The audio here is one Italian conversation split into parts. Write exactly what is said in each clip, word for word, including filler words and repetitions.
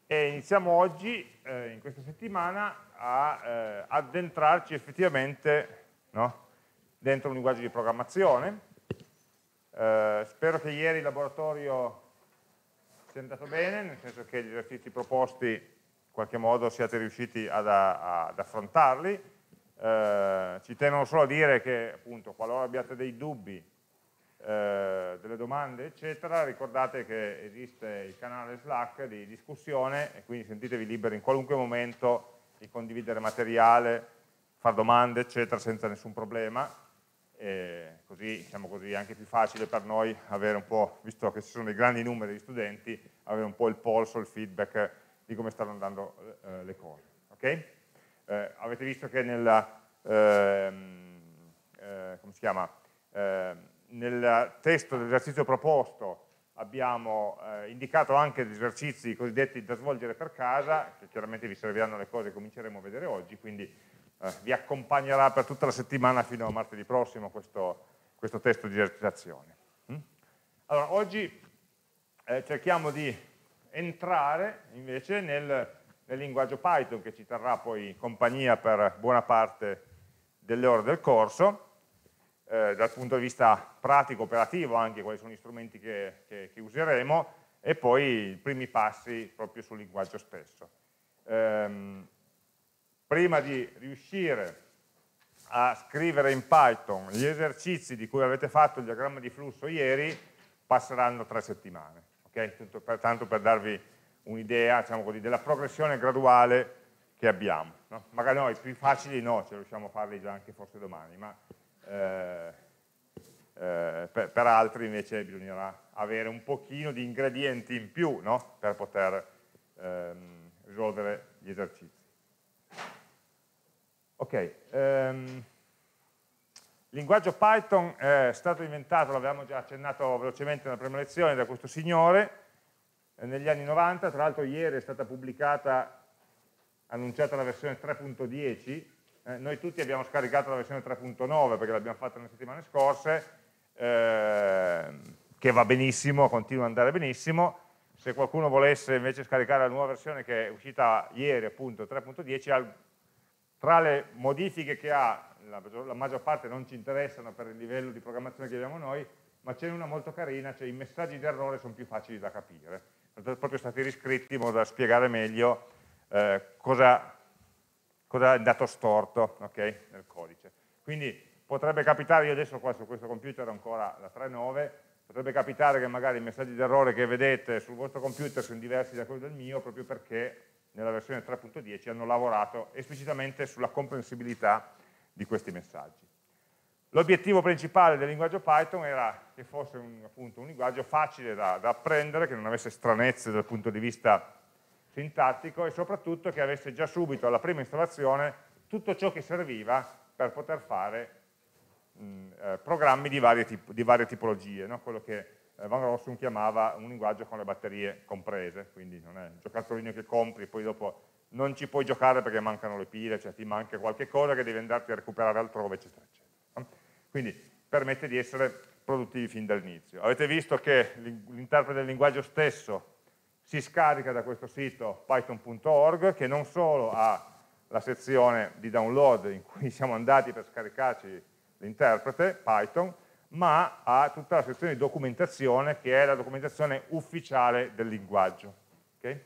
E iniziamo oggi, eh, in questa settimana, a eh, addentrarci effettivamente, no, dentro un linguaggio di programmazione. Eh, spero che ieri il laboratorio sia andato bene, nel senso che gli esercizi proposti in qualche modo siate riusciti ad, ad affrontarli. Eh, ci tengo solo a dire che, appunto, qualora abbiate dei dubbi, Eh, delle domande eccetera, ricordate che esiste il canale Slack di discussione e quindi sentitevi liberi in qualunque momento di condividere materiale, fare domande eccetera senza nessun problema, e così, diciamo così, è anche più facile per noi avere un po', visto che ci sono dei grandi numeri di studenti, avere un po' il polso, il feedback di come stanno andando eh, le cose, ok? Eh, avete visto che nella ehm, eh, come si chiama? Eh, nel testo dell'esercizio proposto abbiamo eh, indicato anche gli esercizi cosiddetti da svolgere per casa, che chiaramente vi serviranno le cose che cominceremo a vedere oggi, quindi eh, vi accompagnerà per tutta la settimana fino a martedì prossimo questo, questo testo di esercitazione. Mm? Allora, oggi eh, cerchiamo di entrare invece nel, nel linguaggio Python, che ci terrà poi compagnia per buona parte delle ore del corso. Eh, dal punto di vista pratico, operativo, anche quali sono gli strumenti che, che, che useremo, e poi i primi passi proprio sul linguaggio stesso. Ehm, prima di riuscire a scrivere in Python gli esercizi di cui avete fatto il diagramma di flusso ieri, passeranno tre settimane, okay? Tanto per, tanto per darvi un'idea, diciamo così, della progressione graduale che abbiamo, no? Magari no, i più facili no, ce riusciamo a farli già anche forse domani, ma Eh, eh, per, per altri invece bisognerà avere un pochino di ingredienti in più, no? Per poter ehm, risolvere gli esercizi. Ok, ehm, il linguaggio Python è stato inventato, l'avevamo già accennato velocemente nella prima lezione, da questo signore eh, negli anni novanta. Tra l'altro ieri è stata pubblicata, annunciata la versione tre punto dieci. Eh, noi tutti abbiamo scaricato la versione tre punto nove perché l'abbiamo fatta nelle settimane scorse, eh, che va benissimo, continua ad andare benissimo. Se qualcuno volesse invece scaricare la nuova versione che è uscita ieri, appunto tre punto dieci, tra le modifiche che ha, la, la maggior parte non ci interessano per il livello di programmazione che abbiamo noi, ma c'è una molto carina, cioè i messaggi d'errore sono più facili da capire. Sono proprio stati riscritti in modo da spiegare meglio eh, cosa cosa è andato storto, okay, nel codice. Quindi potrebbe capitare, io adesso qua su questo computer ho ancora la tre punto nove, potrebbe capitare che magari i messaggi d'errore che vedete sul vostro computer sono diversi da quelli del mio, proprio perché nella versione tre punto dieci hanno lavorato esplicitamente sulla comprensibilità di questi messaggi. L'obiettivo principale del linguaggio Python era che fosse un, appunto, un linguaggio facile da, da apprendere, che non avesse stranezze dal punto di vista sintattico e soprattutto che avesse già subito alla prima installazione tutto ciò che serviva per poter fare mh, eh, programmi di varie, tip di varie tipologie, no? Quello che eh, Van Rossum chiamava un linguaggio con le batterie comprese, quindi non è il giocattolino che compri e poi dopo non ci puoi giocare perché mancano le pile, cioè ti manca qualche cosa che devi andarti a recuperare altrove, eccetera, eccetera. No? Quindi permette di essere produttivi fin dall'inizio. Avete visto che l'interprete del linguaggio stesso si scarica da questo sito python punto org, che non solo ha la sezione di download in cui siamo andati per scaricarci l'interprete Python, ma ha tutta la sezione di documentazione, che è la documentazione ufficiale del linguaggio. Okay?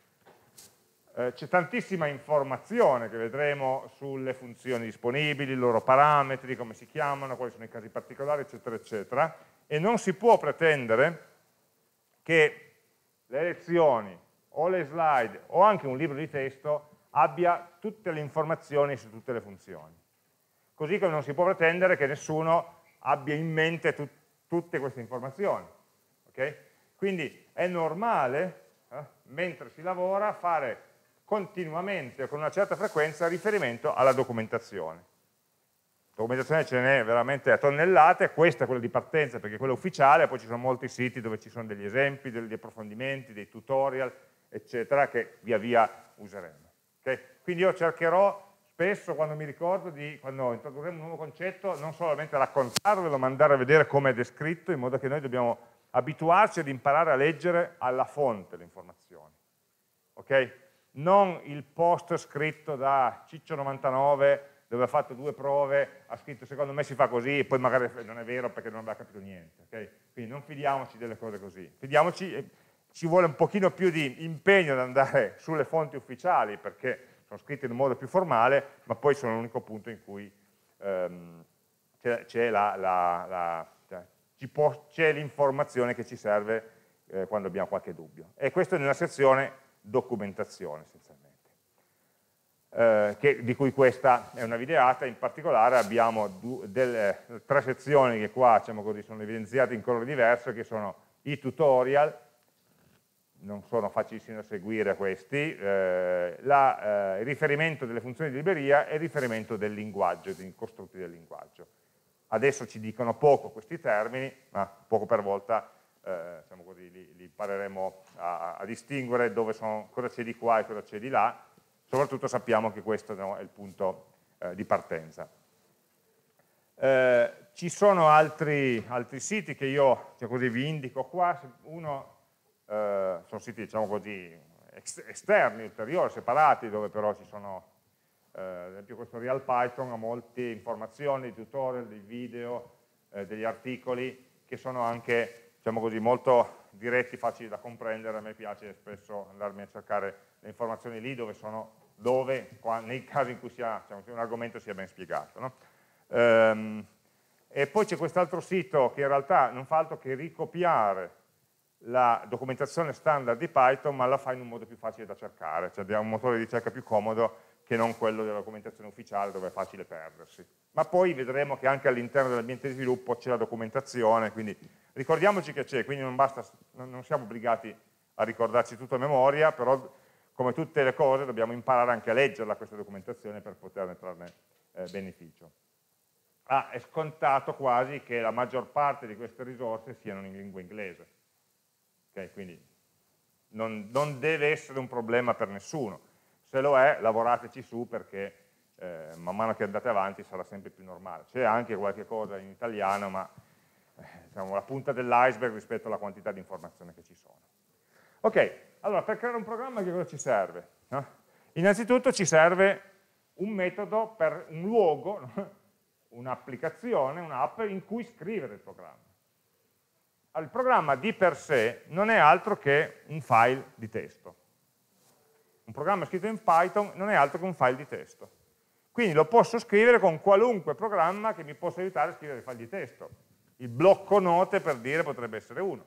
Eh, c'è tantissima informazione che vedremo sulle funzioni disponibili, i loro parametri, come si chiamano, quali sono i casi particolari, eccetera, eccetera, e non si può pretendere che le lezioni o le slide o anche un libro di testo abbia tutte le informazioni su tutte le funzioni. Così come non si può pretendere che nessuno abbia in mente tu tutte queste informazioni. Okay? Quindi è normale, eh, mentre si lavora, fare continuamente o con una certa frequenza riferimento alla documentazione. Documentazione ce n'è veramente a tonnellate, questa è quella di partenza perché è quella ufficiale, poi ci sono molti siti dove ci sono degli esempi, degli approfondimenti, dei tutorial, eccetera, che via via useremo. Okay? Quindi io cercherò spesso, quando mi ricordo, di, quando introdurremo un nuovo concetto, non solamente raccontarvelo, ma andare a vedere come è descritto, in modo che noi dobbiamo abituarci ad imparare a leggere alla fonte le informazioni. ok? Non il post scritto da Ciccio novantanove dove ha fatto due prove, ha scritto secondo me si fa così e poi magari non è vero perché non aveva capito niente, okay? Quindi non fidiamoci delle cose così, fidiamoci, eh, ci vuole un pochino più di impegno ad andare sulle fonti ufficiali perché sono scritte in un modo più formale, ma poi sono l'unico punto in cui ehm, c'è l'informazione che ci serve eh, quando abbiamo qualche dubbio. E questo è nella sezione documentazione essenzialmente. Eh, che, di cui questa è una videata, in particolare abbiamo due, delle, tre sezioni che qua diciamo così, sono evidenziate in colore diverso, che sono i tutorial, non sono facilissimi da seguire questi, eh, la, eh, il riferimento delle funzioni di libreria e il riferimento del linguaggio, dei costrutti del linguaggio. Adesso ci dicono poco questi termini, ma poco per volta eh, diciamo così, li, li impareremo a, a distinguere dove sono, cosa c'è di qua e cosa c'è di là. Soprattutto sappiamo che questo no, è il punto eh, di partenza. Eh, ci sono altri, altri siti che io cioè così, vi indico qua. Uno eh, sono siti diciamo così, esterni, ulteriori, separati, dove però ci sono, eh, ad esempio questo Real Python ha molte informazioni, tutorial, dei video, eh, degli articoli che sono anche diciamo così, molto diretti, facili da comprendere. A me piace spesso andarmi a cercare le informazioni lì dove sono dove, qua, nei casi in cui sia, diciamo, un argomento sia ben spiegato. No? Ehm, e poi c'è quest'altro sito che in realtà non fa altro che ricopiare la documentazione standard di Python, ma la fa in un modo più facile da cercare, cioè ha un motore di ricerca più comodo che non quello della documentazione ufficiale dove è facile perdersi. Ma poi vedremo che anche all'interno dell'ambiente di sviluppo c'è la documentazione, quindi ricordiamoci che c'è, quindi non, basta, non siamo obbligati a ricordarci tutto a memoria, però come tutte le cose dobbiamo imparare anche a leggerla questa documentazione per poterne trarne eh, beneficio. Ah, è scontato quasi che la maggior parte di queste risorse siano in lingua inglese. Okay, quindi non, non deve essere un problema per nessuno. Se lo è, lavorateci su perché eh, man mano che andate avanti sarà sempre più normale. C'è anche qualche cosa in italiano, ma eh, diciamo, la punta dell'iceberg rispetto alla quantità di informazioni che ci sono. Ok, allora per creare un programma che cosa ci serve? No? Innanzitutto ci serve un metodo per un luogo, no? Un'applicazione, un'app in cui scrivere il programma. Allora, il programma di per sé non è altro che un file di testo. Un programma scritto in Python non è altro che un file di testo. Quindi lo posso scrivere con qualunque programma che mi possa aiutare a scrivere file di testo. Il blocco note, per dire, potrebbe essere uno.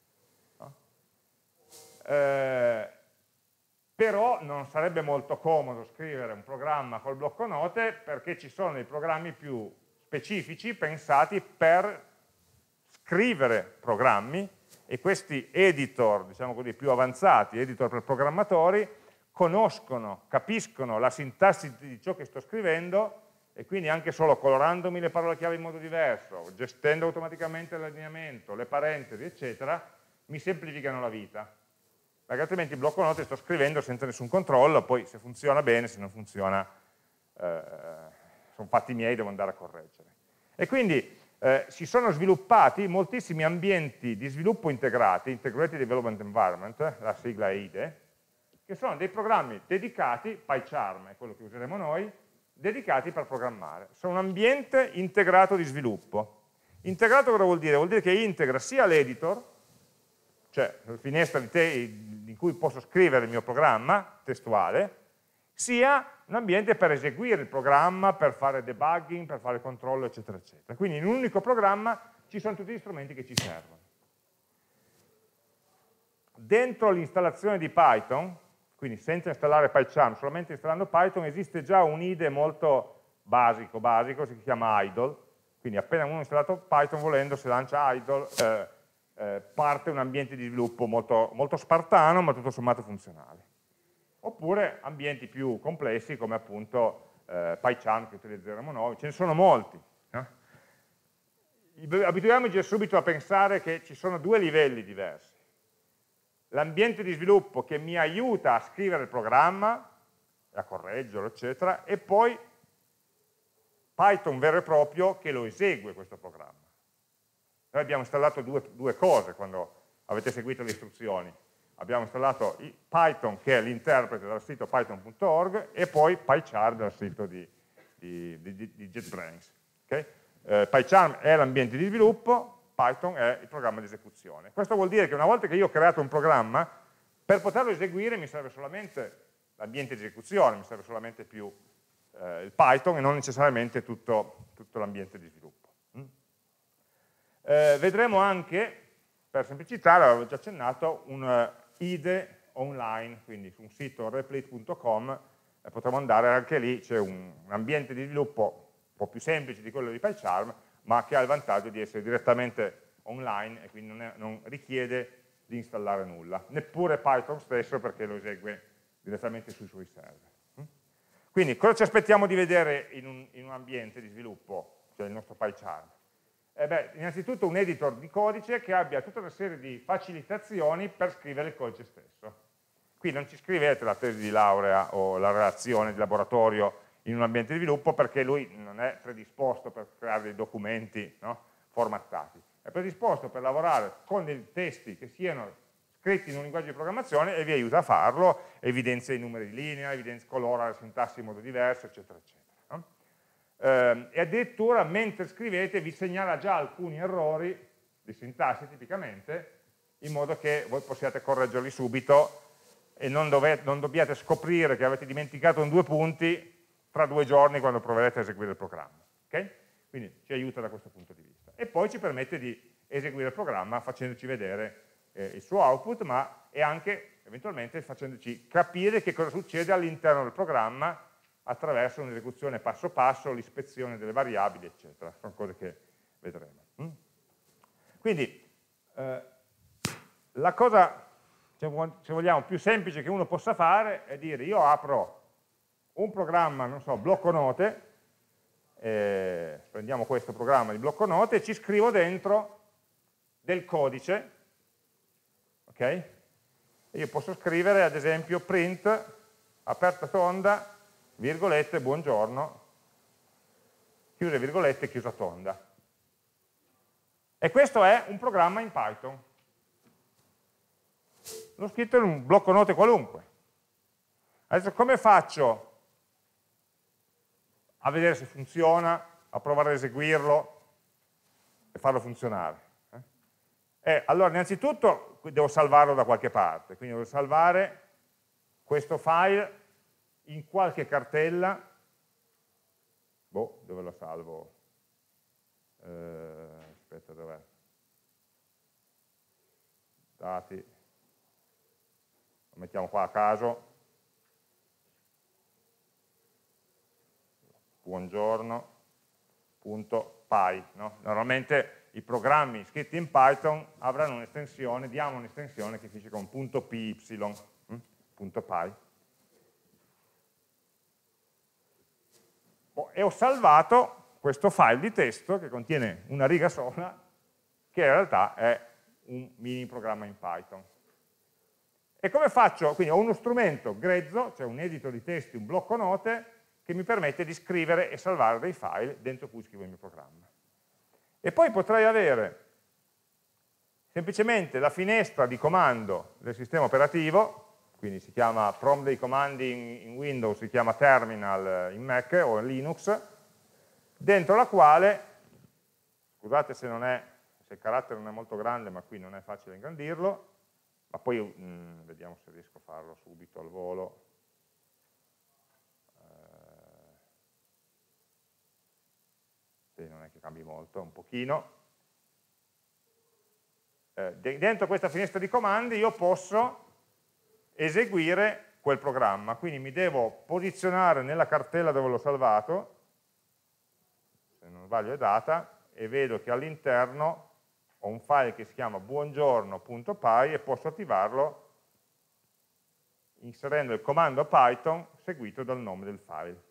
Eh, però non sarebbe molto comodo scrivere un programma col blocco note perché ci sono dei programmi più specifici pensati per scrivere programmi e questi editor, diciamo così, più avanzati, editor per programmatori, conoscono, capiscono la sintassi di ciò che sto scrivendo e quindi anche solo colorandomi le parole chiave in modo diverso, gestendo automaticamente l'allineamento, le parentesi, eccetera, mi semplificano la vita. Perché altrimenti il blocco note sto scrivendo senza nessun controllo, poi se funziona bene, se non funziona, eh, sono fatti miei, devo andare a correggere. E quindi eh, si sono sviluppati moltissimi ambienti di sviluppo integrati, Integrated Development Environment, la sigla è I D E, che sono dei programmi dedicati, PyCharm è quello che useremo noi, dedicati per programmare. Sono un ambiente integrato di sviluppo. Integrato cosa vuol dire? Vuol dire che integra sia l'editor, cioè la finestra di te, in cui posso scrivere il mio programma testuale, sia un ambiente per eseguire il programma, per fare debugging, per fare controllo, eccetera, eccetera. Quindi in un unico programma ci sono tutti gli strumenti che ci servono. Dentro l'installazione di Python, quindi senza installare PyCharm, solamente installando Python, esiste già un I D E molto basico, basico, si chiama idle, quindi appena uno ha installato Python volendo, se lancia idle, eh, eh, parte un ambiente di sviluppo molto, molto spartano, ma tutto sommato funzionale. Oppure ambienti più complessi, come appunto eh, PyCharm che utilizzeremo noi, ce ne sono molti. No? Abituiamoci subito a pensare che ci sono due livelli diversi. L'ambiente di sviluppo che mi aiuta a scrivere il programma, a correggerlo, eccetera, e poi Python vero e proprio che lo esegue questo programma. Noi abbiamo installato due, due cose quando avete seguito le istruzioni. abbiamo installato Python, che è l'interprete dal sito python punto org, e poi PyCharm dal sito di, di, di, di JetBrains. Okay? Eh, PyCharm è l'ambiente di sviluppo, Python è il programma di esecuzione. Questo vuol dire che una volta che io ho creato un programma, per poterlo eseguire mi serve solamente l'ambiente di esecuzione, mi serve solamente più eh, il Python e non necessariamente tutto, tutto l'ambiente di sviluppo. Mm? Eh, vedremo anche, per semplicità, l'avevo già accennato, un uh, I D E online, quindi su un sito replete punto com eh, potremo andare, anche lì c'è un, un ambiente di sviluppo un po' più semplice di quello di PyCharm, ma che ha il vantaggio di essere direttamente online e quindi non, è, non richiede di installare nulla, neppure Python stesso, perché lo esegue direttamente sui suoi server. Quindi cosa ci aspettiamo di vedere in un, in un ambiente di sviluppo, cioè il nostro PyCharm? Eh beh, innanzitutto un editor di codice che abbia tutta una serie di facilitazioni per scrivere il codice stesso. Qui non ci scrivete la tesi di laurea o la relazione di laboratorio in un ambiente di sviluppo, perché lui non è predisposto per creare dei documenti, no, formattati. È predisposto per lavorare con dei testi che siano scritti in un linguaggio di programmazione e vi aiuta a farlo, evidenzia i numeri di linea, evidenzia, colora la sintassi in modo diverso, eccetera, eccetera. No? Eh, e addirittura mentre scrivete vi segnala già alcuni errori di sintassi tipicamente, in modo che voi possiate correggerli subito e non, dovete, non dobbiate scoprire che avete dimenticato in due punti tra due giorni quando proverete a eseguire il programma. Okay? Quindi ci aiuta da questo punto di vista. E poi ci permette di eseguire il programma facendoci vedere eh, il suo output, ma e anche eventualmente facendoci capire che cosa succede all'interno del programma attraverso un'esecuzione passo passo, l'ispezione delle variabili, eccetera. Sono cose che vedremo. Mm? Quindi, eh, la cosa, se vogliamo, più semplice che uno possa fare è dire: io apro un programma, non so, blocco note, eh, prendiamo questo programma di blocco note e ci scrivo dentro del codice, ok? E io posso scrivere ad esempio print, aperta tonda, virgolette, buongiorno, chiuse virgolette, chiusa tonda. E questo è un programma in Python. L'ho scritto in un blocco note qualunque. Adesso come faccio a vedere se funziona, a provare ad eseguirlo e farlo funzionare? Eh? Eh, allora, innanzitutto devo salvarlo da qualche parte, quindi devo salvare questo file in qualche cartella. Boh, dove lo salvo? Eh, aspetta, dov'è? Dati. Lo mettiamo qua a caso. buongiorno.py, no? Normalmente i programmi scritti in Python avranno un'estensione, diamo un'estensione che finisce con .py, hm? .py. Oh, e ho salvato questo file di testo che contiene una riga sola, che in realtà è un mini programma in Python. E come faccio? Quindi ho uno strumento grezzo, cioè un editor di testi, un blocco note, che mi permette di scrivere e salvare dei file dentro cui scrivo il mio programma. E poi potrei avere semplicemente la finestra di comando del sistema operativo, quindi si chiama prompt dei comandi in, in Windows, si chiama terminal in Mac o in Linux, dentro la quale, scusate se, non è, se il carattere non è molto grande, ma qui non è facile ingrandirlo, ma poi mh, vediamo se riesco a farlo subito al volo. Non è che cambi molto, un pochino. Eh, dentro questa finestra di comandi io posso eseguire quel programma, quindi mi devo posizionare nella cartella dove l'ho salvato, se non sbaglio è data, e vedo che all'interno ho un file che si chiama buongiorno.py e posso attivarlo inserendo il comando Python seguito dal nome del file.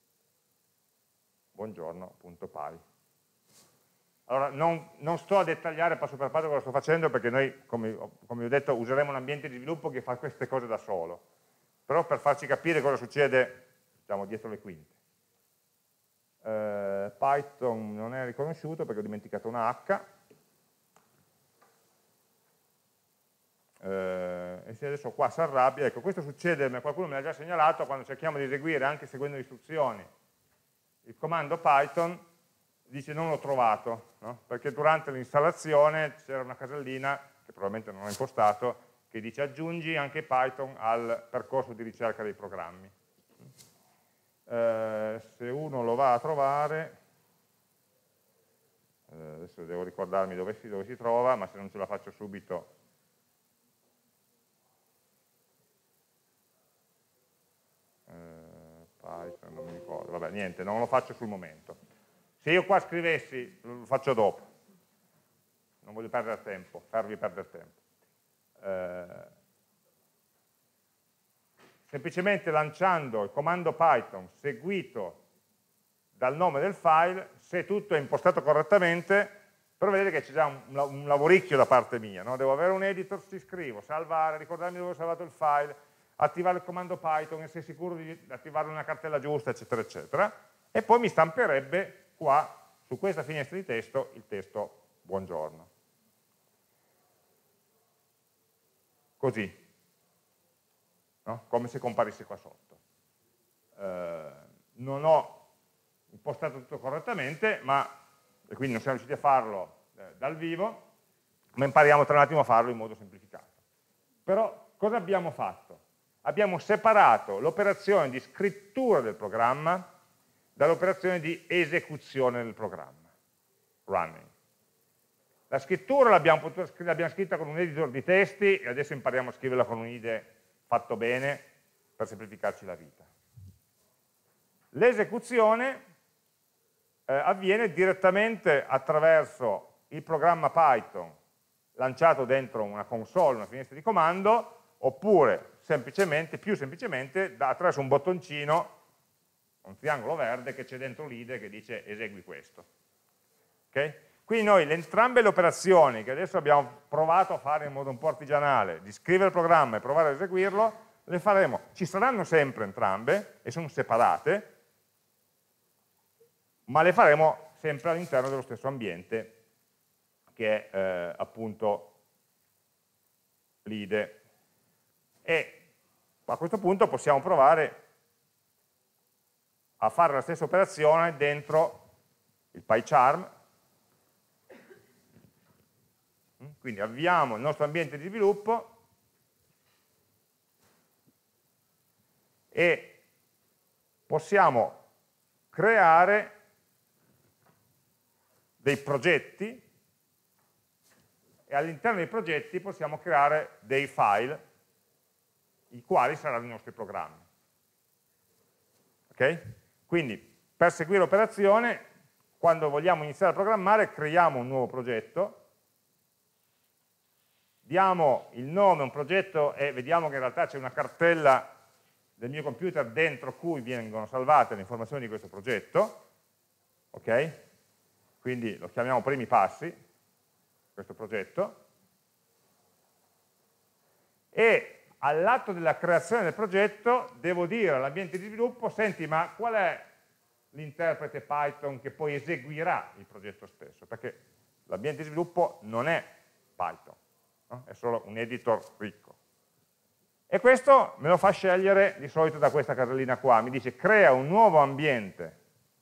buongiorno.py. Allora, non, non sto a dettagliare passo per passo cosa sto facendo, perché noi, come, come vi ho detto, useremo un ambiente di sviluppo che fa queste cose da solo. Però per farci capire cosa succede, diciamo, dietro le quinte. Eh, Python non è riconosciuto perché ho dimenticato una H. eh, e se adesso qua si arrabbia, ecco, questo succede, ma qualcuno me l'ha già segnalato, quando cerchiamo di eseguire, anche seguendo le istruzioni, il comando Python, dice non l'ho trovato, no? Perché durante l'installazione c'era una casellina, che probabilmente non ho impostato, che dice aggiungi anche Python al percorso di ricerca dei programmi. Eh, se uno lo va a trovare, eh, adesso devo ricordarmi dove si, dove si trova, ma se non ce la faccio subito, eh, Python, non mi ricordo, vabbè niente, non lo faccio sul momento. Se io qua scrivessi, lo faccio dopo, non voglio perdere tempo, farvi perdere tempo. Eh, semplicemente lanciando il comando Python seguito dal nome del file, se tutto è impostato correttamente, però vedete che c'è già un, un lavoricchio da parte mia, no? Devo avere un editor, ci scrivo, salvare, ricordarmi dove ho salvato il file, attivare il comando Python, essere sicuro di attivare una cartella giusta, eccetera, eccetera, e poi mi stamperebbe qua, su questa finestra di testo, il testo buongiorno. Così. No? Come se comparisse qua sotto. Eh, non ho impostato tutto correttamente, ma, e quindi non siamo riusciti a farlo eh, dal vivo, ma impariamo tra un attimo a farlo in modo semplificato. Però cosa abbiamo fatto? Abbiamo separato l'operazione di scrittura del programma dall'operazione di esecuzione del programma, running. La scrittura l'abbiamo scritta con un editor di testi e adesso impariamo a scriverla con un I D E fatto bene per semplificarci la vita. L'esecuzione eh, avviene direttamente attraverso il programma Python lanciato dentro una console, una finestra di comando, oppure semplicemente, più semplicemente da, attraverso un bottoncino, un triangolo verde che c'è dentro l'I D E che dice esegui questo. Okay? Quindi noi entrambe le operazioni che adesso abbiamo provato a fare in modo un po' artigianale, di scrivere il programma e provare ad eseguirlo, le faremo, ci saranno sempre entrambe e sono separate, ma le faremo sempre all'interno dello stesso ambiente che è eh, appunto l'I D E. E a questo punto possiamo provare a fare la stessa operazione dentro il PyCharm. Quindi avviamo il nostro ambiente di sviluppo e possiamo creare dei progetti e all'interno dei progetti possiamo creare dei file i quali saranno i nostri programmi. Ok? Quindi per seguire l'operazione, quando vogliamo iniziare a programmare, creiamo un nuovo progetto, diamo il nome a un progetto e vediamo che in realtà c'è una cartella del mio computer dentro cui vengono salvate le informazioni di questo progetto, ok? Quindi lo chiamiamo primi passi, questo progetto, e all'atto della creazione del progetto devo dire all'ambiente di sviluppo, senti, ma qual è l'interprete Python che poi eseguirà il progetto stesso? Perché l'ambiente di sviluppo non è Python, no? È solo un editor ricco. E questo me lo fa scegliere di solito da questa casellina qua, mi dice crea un nuovo ambiente,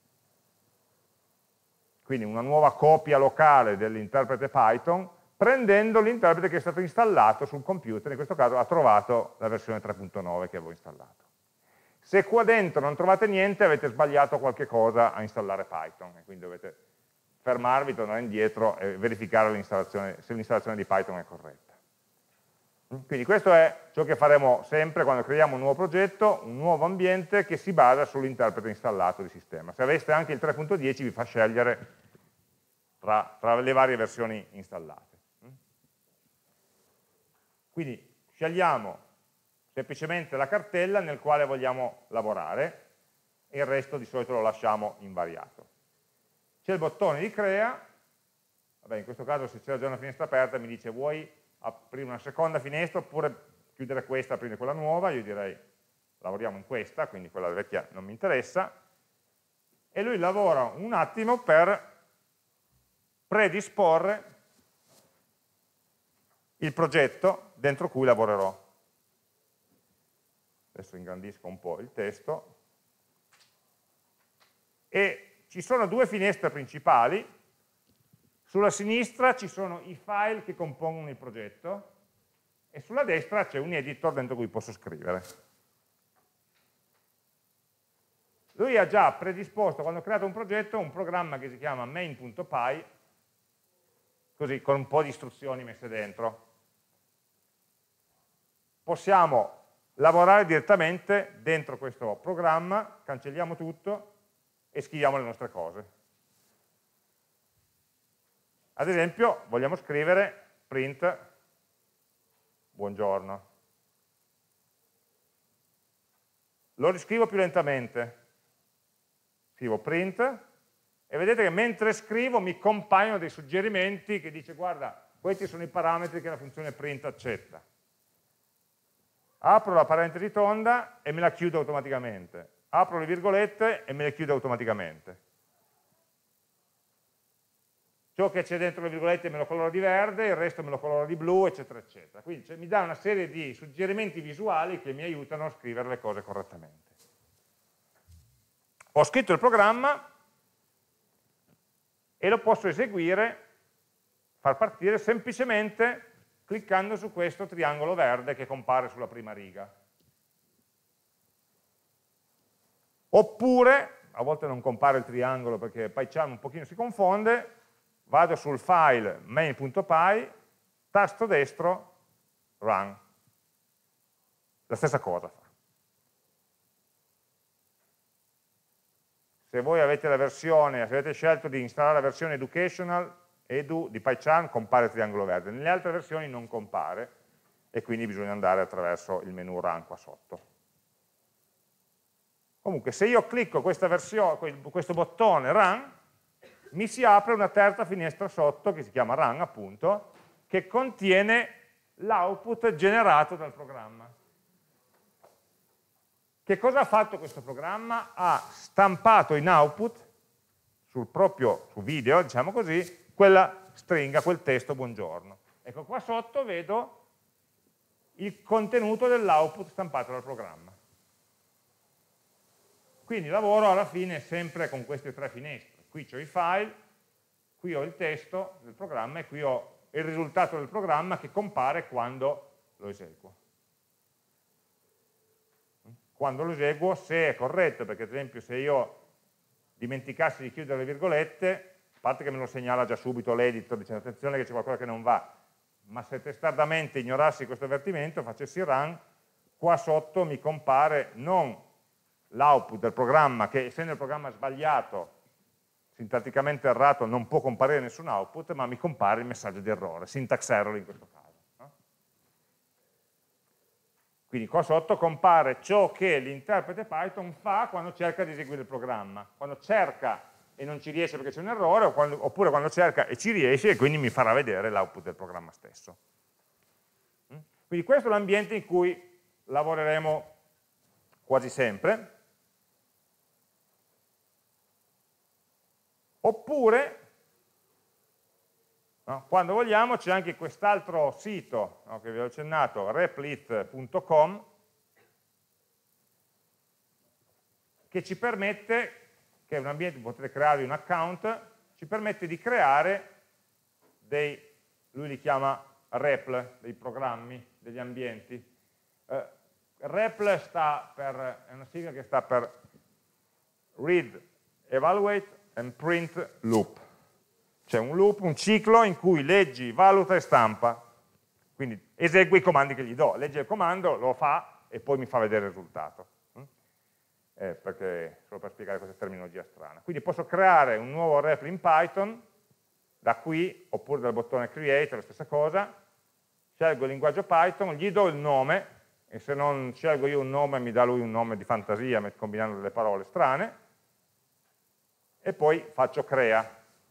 quindi una nuova copia locale dell'interprete Python, prendendo l'interprete che è stato installato sul computer, in questo caso ha trovato la versione tre punto nove che avevo installato. Se qua dentro non trovate niente, avete sbagliato qualche cosa a installare Python, e quindi dovete fermarvi, tornare indietro e verificare l'installazione, se l'installazione di Python è corretta. Quindi questo è ciò che faremo sempre quando creiamo un nuovo progetto, un nuovo ambiente che si basa sull'interprete installato di sistema. Se aveste anche il tre punto dieci vi fa scegliere tra, tra le varie versioni installate. Quindi scegliamo semplicemente la cartella nel quale vogliamo lavorare e il resto di solito lo lasciamo invariato. C'è il bottone di crea, vabbè, in questo caso se c'era già una finestra aperta mi dice vuoi aprire una seconda finestra oppure chiudere questa e aprire quella nuova, io direi lavoriamo in questa, quindi quella vecchia non mi interessa, e lui lavora un attimo per predisporre il progetto dentro cui lavorerò. Adesso ingrandisco un po' il testo. E ci sono due finestre principali. Sulla sinistra ci sono i file che compongono il progetto e sulla destra c'è un editor dentro cui posso scrivere. Lui ha già predisposto, quando ho creato un progetto, un programma che si chiama main.py, così con un po' di istruzioni messe dentro. Possiamo lavorare direttamente dentro questo programma, cancelliamo tutto e scriviamo le nostre cose. Ad esempio, vogliamo scrivere print buongiorno. Lo riscrivo più lentamente. Scrivo print e vedete che mentre scrivo mi compaiono dei suggerimenti che dice guarda, questi sono i parametri che la funzione print accetta. Apro la parentesi tonda e me la chiudo automaticamente. Apro le virgolette e me le chiudo automaticamente. Ciò che c'è dentro le virgolette me lo coloro di verde, il resto me lo coloro di blu, eccetera, eccetera. Quindi cioè, mi dà una serie di suggerimenti visuali che mi aiutano a scrivere le cose correttamente. Ho scritto il programma e lo posso eseguire, far partire semplicemente cliccando su questo triangolo verde che compare sulla prima riga. Oppure, a volte non compare il triangolo perché PyCharm un pochino si confonde, vado sul file main.py, tasto destro, run. La stessa cosa fa. Se voi avete la versione, se avete scelto di installare la versione educational, edu di PyCharm, compare il triangolo verde. Nelle altre versioni non compare e quindi bisogna andare attraverso il menu run qua sotto. Comunque, se io clicco questa versione, questo bottone run, mi si apre una terza finestra sotto, che si chiama run appunto, che contiene l'output generato dal programma. Che cosa ha fatto questo programma? Ha stampato in output, sul proprio su video, diciamo così, quella stringa, quel testo buongiorno. Ecco, qua sotto vedo il contenuto dell'output stampato dal programma. Quindi lavoro alla fine sempre con queste tre finestre. Qui ho i file, qui ho il testo del programma e qui ho il risultato del programma che compare quando lo eseguo. Quando lo eseguo, se è corretto, perché ad esempio se io dimenticassi di chiudere le virgolette, a parte che me lo segnala già subito l'editor dicendo attenzione che c'è qualcosa che non va, ma se testardamente ignorassi questo avvertimento, facessi run, qua sotto mi compare non l'output del programma, che essendo il programma sbagliato, sintatticamente errato, non può comparire nessun output, ma mi compare il messaggio di errore, syntax error in questo caso. No? Quindi qua sotto compare ciò che l'interprete Python fa quando cerca di eseguire il programma. Quando cerca e non ci riesce perché c'è un errore, o quando, oppure quando cerca e ci riesce e quindi mi farà vedere l'output del programma stesso. Quindi questo è l'ambiente in cui lavoreremo quasi sempre. Oppure, no, quando vogliamo, c'è anche quest'altro sito, no, che vi ho accennato, replit punto com, che ci permette, che è un ambiente, potete crearvi un account, ci permette di creare dei, lui li chiama R E P L, dei programmi, degli ambienti. Eh, R E P L sta per, è una sigla che sta per Read, Evaluate and Print Loop. C'è un loop, un ciclo in cui leggi, valuta e stampa. Quindi esegui i comandi che gli do. Legge il comando, lo fa e poi mi fa vedere il risultato. Eh, perché, solo per spiegare questa terminologia strana. Quindi posso creare un nuovo R E P L in Python, da qui, oppure dal bottone Create, la stessa cosa, scelgo il linguaggio Python, gli do il nome, e se non scelgo io un nome mi dà lui un nome di fantasia, combinando delle parole strane, e poi faccio crea.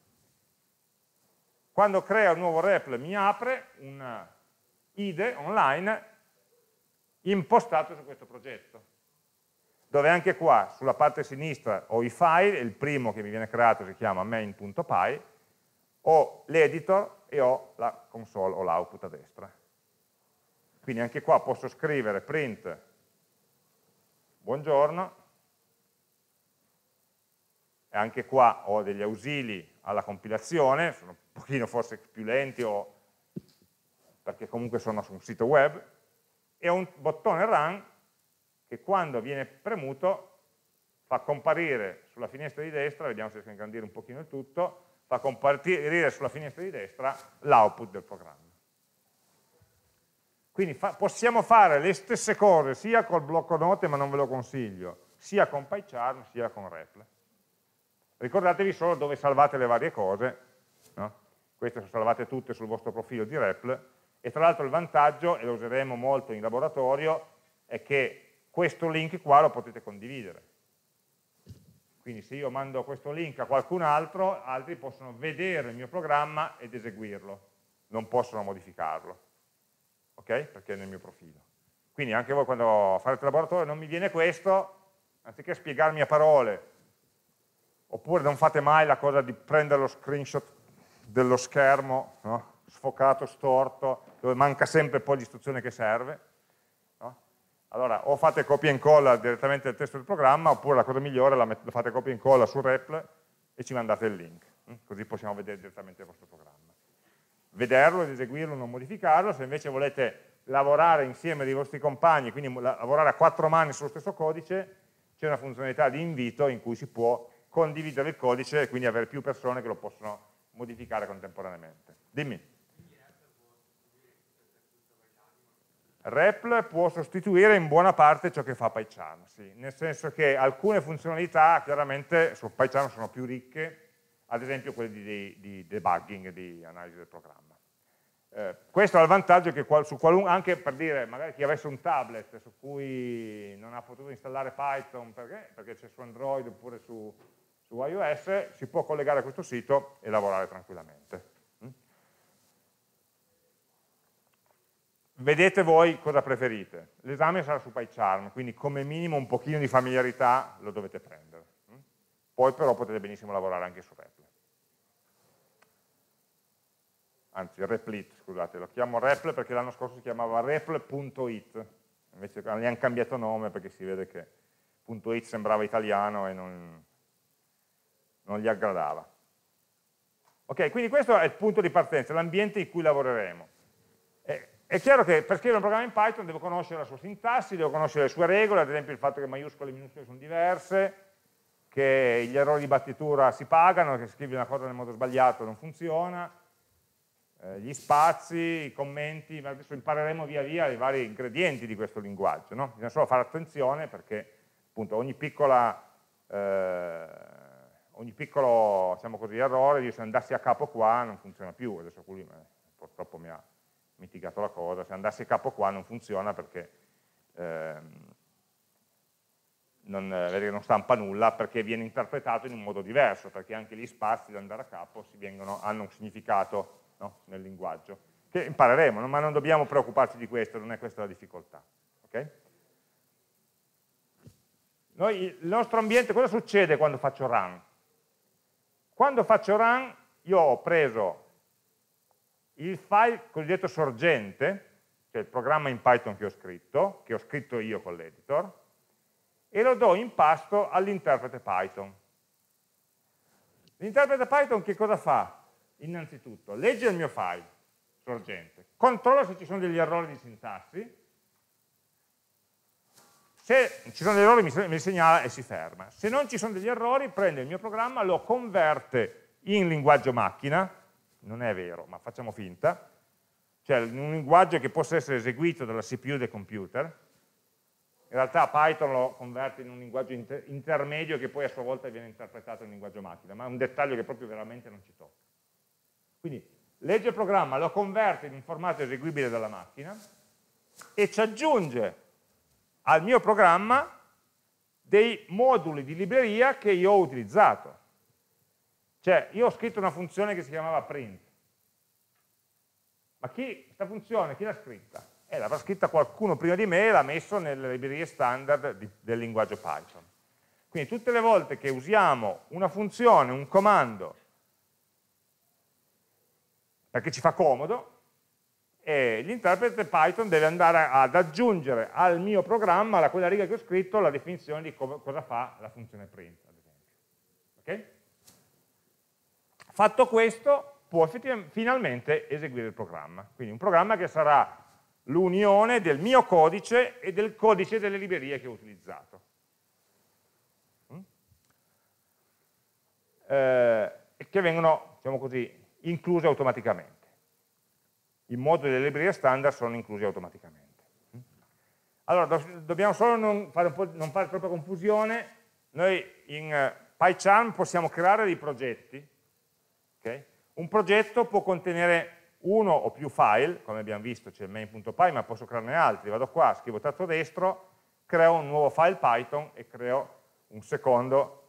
Quando crea un nuovo R E P L mi apre un I D E online impostato su questo progetto, dove anche qua, sulla parte sinistra, ho i file, il primo che mi viene creato si chiama main.py, ho l'editor e ho la console o l'output a destra. Quindi anche qua posso scrivere print buongiorno, e anche qua ho degli ausili alla compilazione, sono un pochino forse più lenti o perché comunque sono su un sito web, e ho un bottone run che quando viene premuto fa comparire sulla finestra di destra, vediamo se riesco a ingrandire un pochino il tutto, fa comparire sulla finestra di destra l'output del programma. Quindi fa, possiamo fare le stesse cose sia col blocco note, ma non ve lo consiglio, sia con PyCharm, sia con R E P L. Ricordatevi solo dove salvate le varie cose, no? Queste sono salvate tutte sul vostro profilo di R E P L, e tra l'altro il vantaggio, e lo useremo molto in laboratorio, è che questo link qua lo potete condividere. Quindi se io mando questo link a qualcun altro, altri possono vedere il mio programma ed eseguirlo, non possono modificarlo. Ok? Perché è nel mio profilo. Quindi anche voi quando farete il laboratorio non mi viene questo, anziché spiegarmi a parole, oppure non fate mai la cosa di prendere lo screenshot dello schermo, no? Sfocato, storto, dove manca sempre poi l'istruzione che serve. No? Allora, o fate copia e incolla direttamente del testo del programma, oppure la cosa migliore la fate copia e incolla su R E P L e ci mandate il link, così possiamo vedere direttamente il vostro programma. Vederlo ed eseguirlo, non modificarlo. Se invece volete lavorare insieme dei vostri compagni, quindi lavorare a quattro mani sullo stesso codice, c'è una funzionalità di invito in cui si può condividere il codice e quindi avere più persone che lo possono modificare contemporaneamente. Dimmi. R E P L può sostituire in buona parte ciò che fa PyCharm, sì, nel senso che alcune funzionalità chiaramente su PyCharm sono più ricche, ad esempio quelle di, di, di debugging, di analisi del programma. Eh, questo ha il vantaggio che qual, su qualunque, anche per dire, magari chi avesse un tablet su cui non ha potuto installare Python perché, perché c'è su Android oppure su, su iOS, si può collegare a questo sito e lavorare tranquillamente. Mm? Vedete voi cosa preferite. L'esame sarà su PyCharm, quindi come minimo un pochino di familiarità lo dovete prendere. Mm? Poi però potete benissimo lavorare anche su R E P L. Anzi, Replit, scusate, lo chiamo R E P L perché l'anno scorso si chiamava repl punto it, invece gli hanno cambiato nome perché si vede che .it sembrava italiano e non, non gli aggradava. Ok, quindi questo è il punto di partenza, l'ambiente in cui lavoreremo. È, è chiaro che per scrivere un programma in Python devo conoscere la sua sintassi, devo conoscere le sue regole, ad esempio il fatto che maiuscole e minuscole sono diverse, che gli errori di battitura si pagano, che scrivi una cosa nel modo sbagliato non funziona, gli spazi, i commenti, adesso impareremo via via i vari ingredienti di questo linguaggio, no? Bisogna solo fare attenzione perché appunto ogni piccola eh, ogni piccolo, diciamo così, errore, se andassi a capo qua non funziona più, adesso qui eh, purtroppo mi ha mitigato la cosa, se andassi a capo qua non funziona perché ehm, non, eh, non stampa nulla, perché viene interpretato in un modo diverso, perché anche gli spazi da andare a capo si vengono, hanno un significato, no, nel linguaggio, che impareremo, no? Ma non dobbiamo preoccuparci di questo, non è questa la difficoltà. Okay? Noi, il nostro ambiente, cosa succede quando faccio run? Quando faccio run io ho preso il file cosiddetto sorgente, cioè il programma in Python che ho scritto, che ho scritto io con l'editor, e lo do in pasto all'interprete Python. L'interprete Python che cosa fa? Innanzitutto, legge il mio file sorgente, controlla se ci sono degli errori di sintassi, se ci sono degli errori mi, mi segnala e si ferma. Se non ci sono degli errori, prende il mio programma, lo converte in linguaggio macchina, non è vero, ma facciamo finta, cioè un linguaggio che possa essere eseguito dalla C P U del computer. In realtà Python lo converte in un linguaggio inter intermedio che poi a sua volta viene interpretato in linguaggio macchina, ma è un dettaglio che proprio veramente non ci tocca. Quindi legge il programma, lo converte in un formato eseguibile dalla macchina e ci aggiunge al mio programma dei moduli di libreria che io ho utilizzato. Cioè, io ho scritto una funzione che si chiamava print. Ma chi, questa funzione, chi l'ha scritta? Eh, l'avrà scritta qualcuno prima di me e l'ha messo nelle librerie standard di, del linguaggio Python. Quindi tutte le volte che usiamo una funzione, un comando, perché ci fa comodo, e l'interprete Python deve andare ad aggiungere al mio programma, a quella riga che ho scritto, la definizione di co cosa fa la funzione print, ad esempio. Okay? Fatto questo, può finalmente eseguire il programma. Quindi un programma che sarà l'unione del mio codice e del codice delle librerie che ho utilizzato. Mm? Eh, che vengono, diciamo così, incluse automaticamente. I moduli delle librerie standard sono inclusi automaticamente. Allora, do dobbiamo solo non fare, un po', non fare troppa confusione. Noi in uh, PyCharm possiamo creare dei progetti. Okay? Un progetto può contenere uno o più file, come abbiamo visto c'è il main.py, ma posso crearne altri. Vado qua, scrivo tasto destro, creo un nuovo file Python e creo un secondo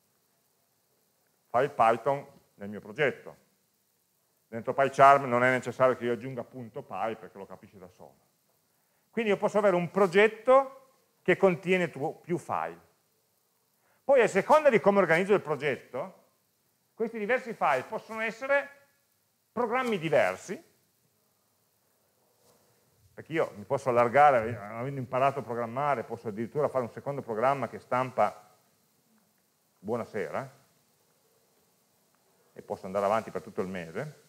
file Python nel mio progetto. Dentro PyCharm non è necessario che io aggiunga .py perché lo capisce da solo. Quindi io posso avere un progetto che contiene più file. Poi a seconda di come organizzo il progetto, questi diversi file possono essere programmi diversi, perché io mi posso allargare, avendo imparato a programmare, posso addirittura fare un secondo programma che stampa buonasera, e posso andare avanti per tutto il mese.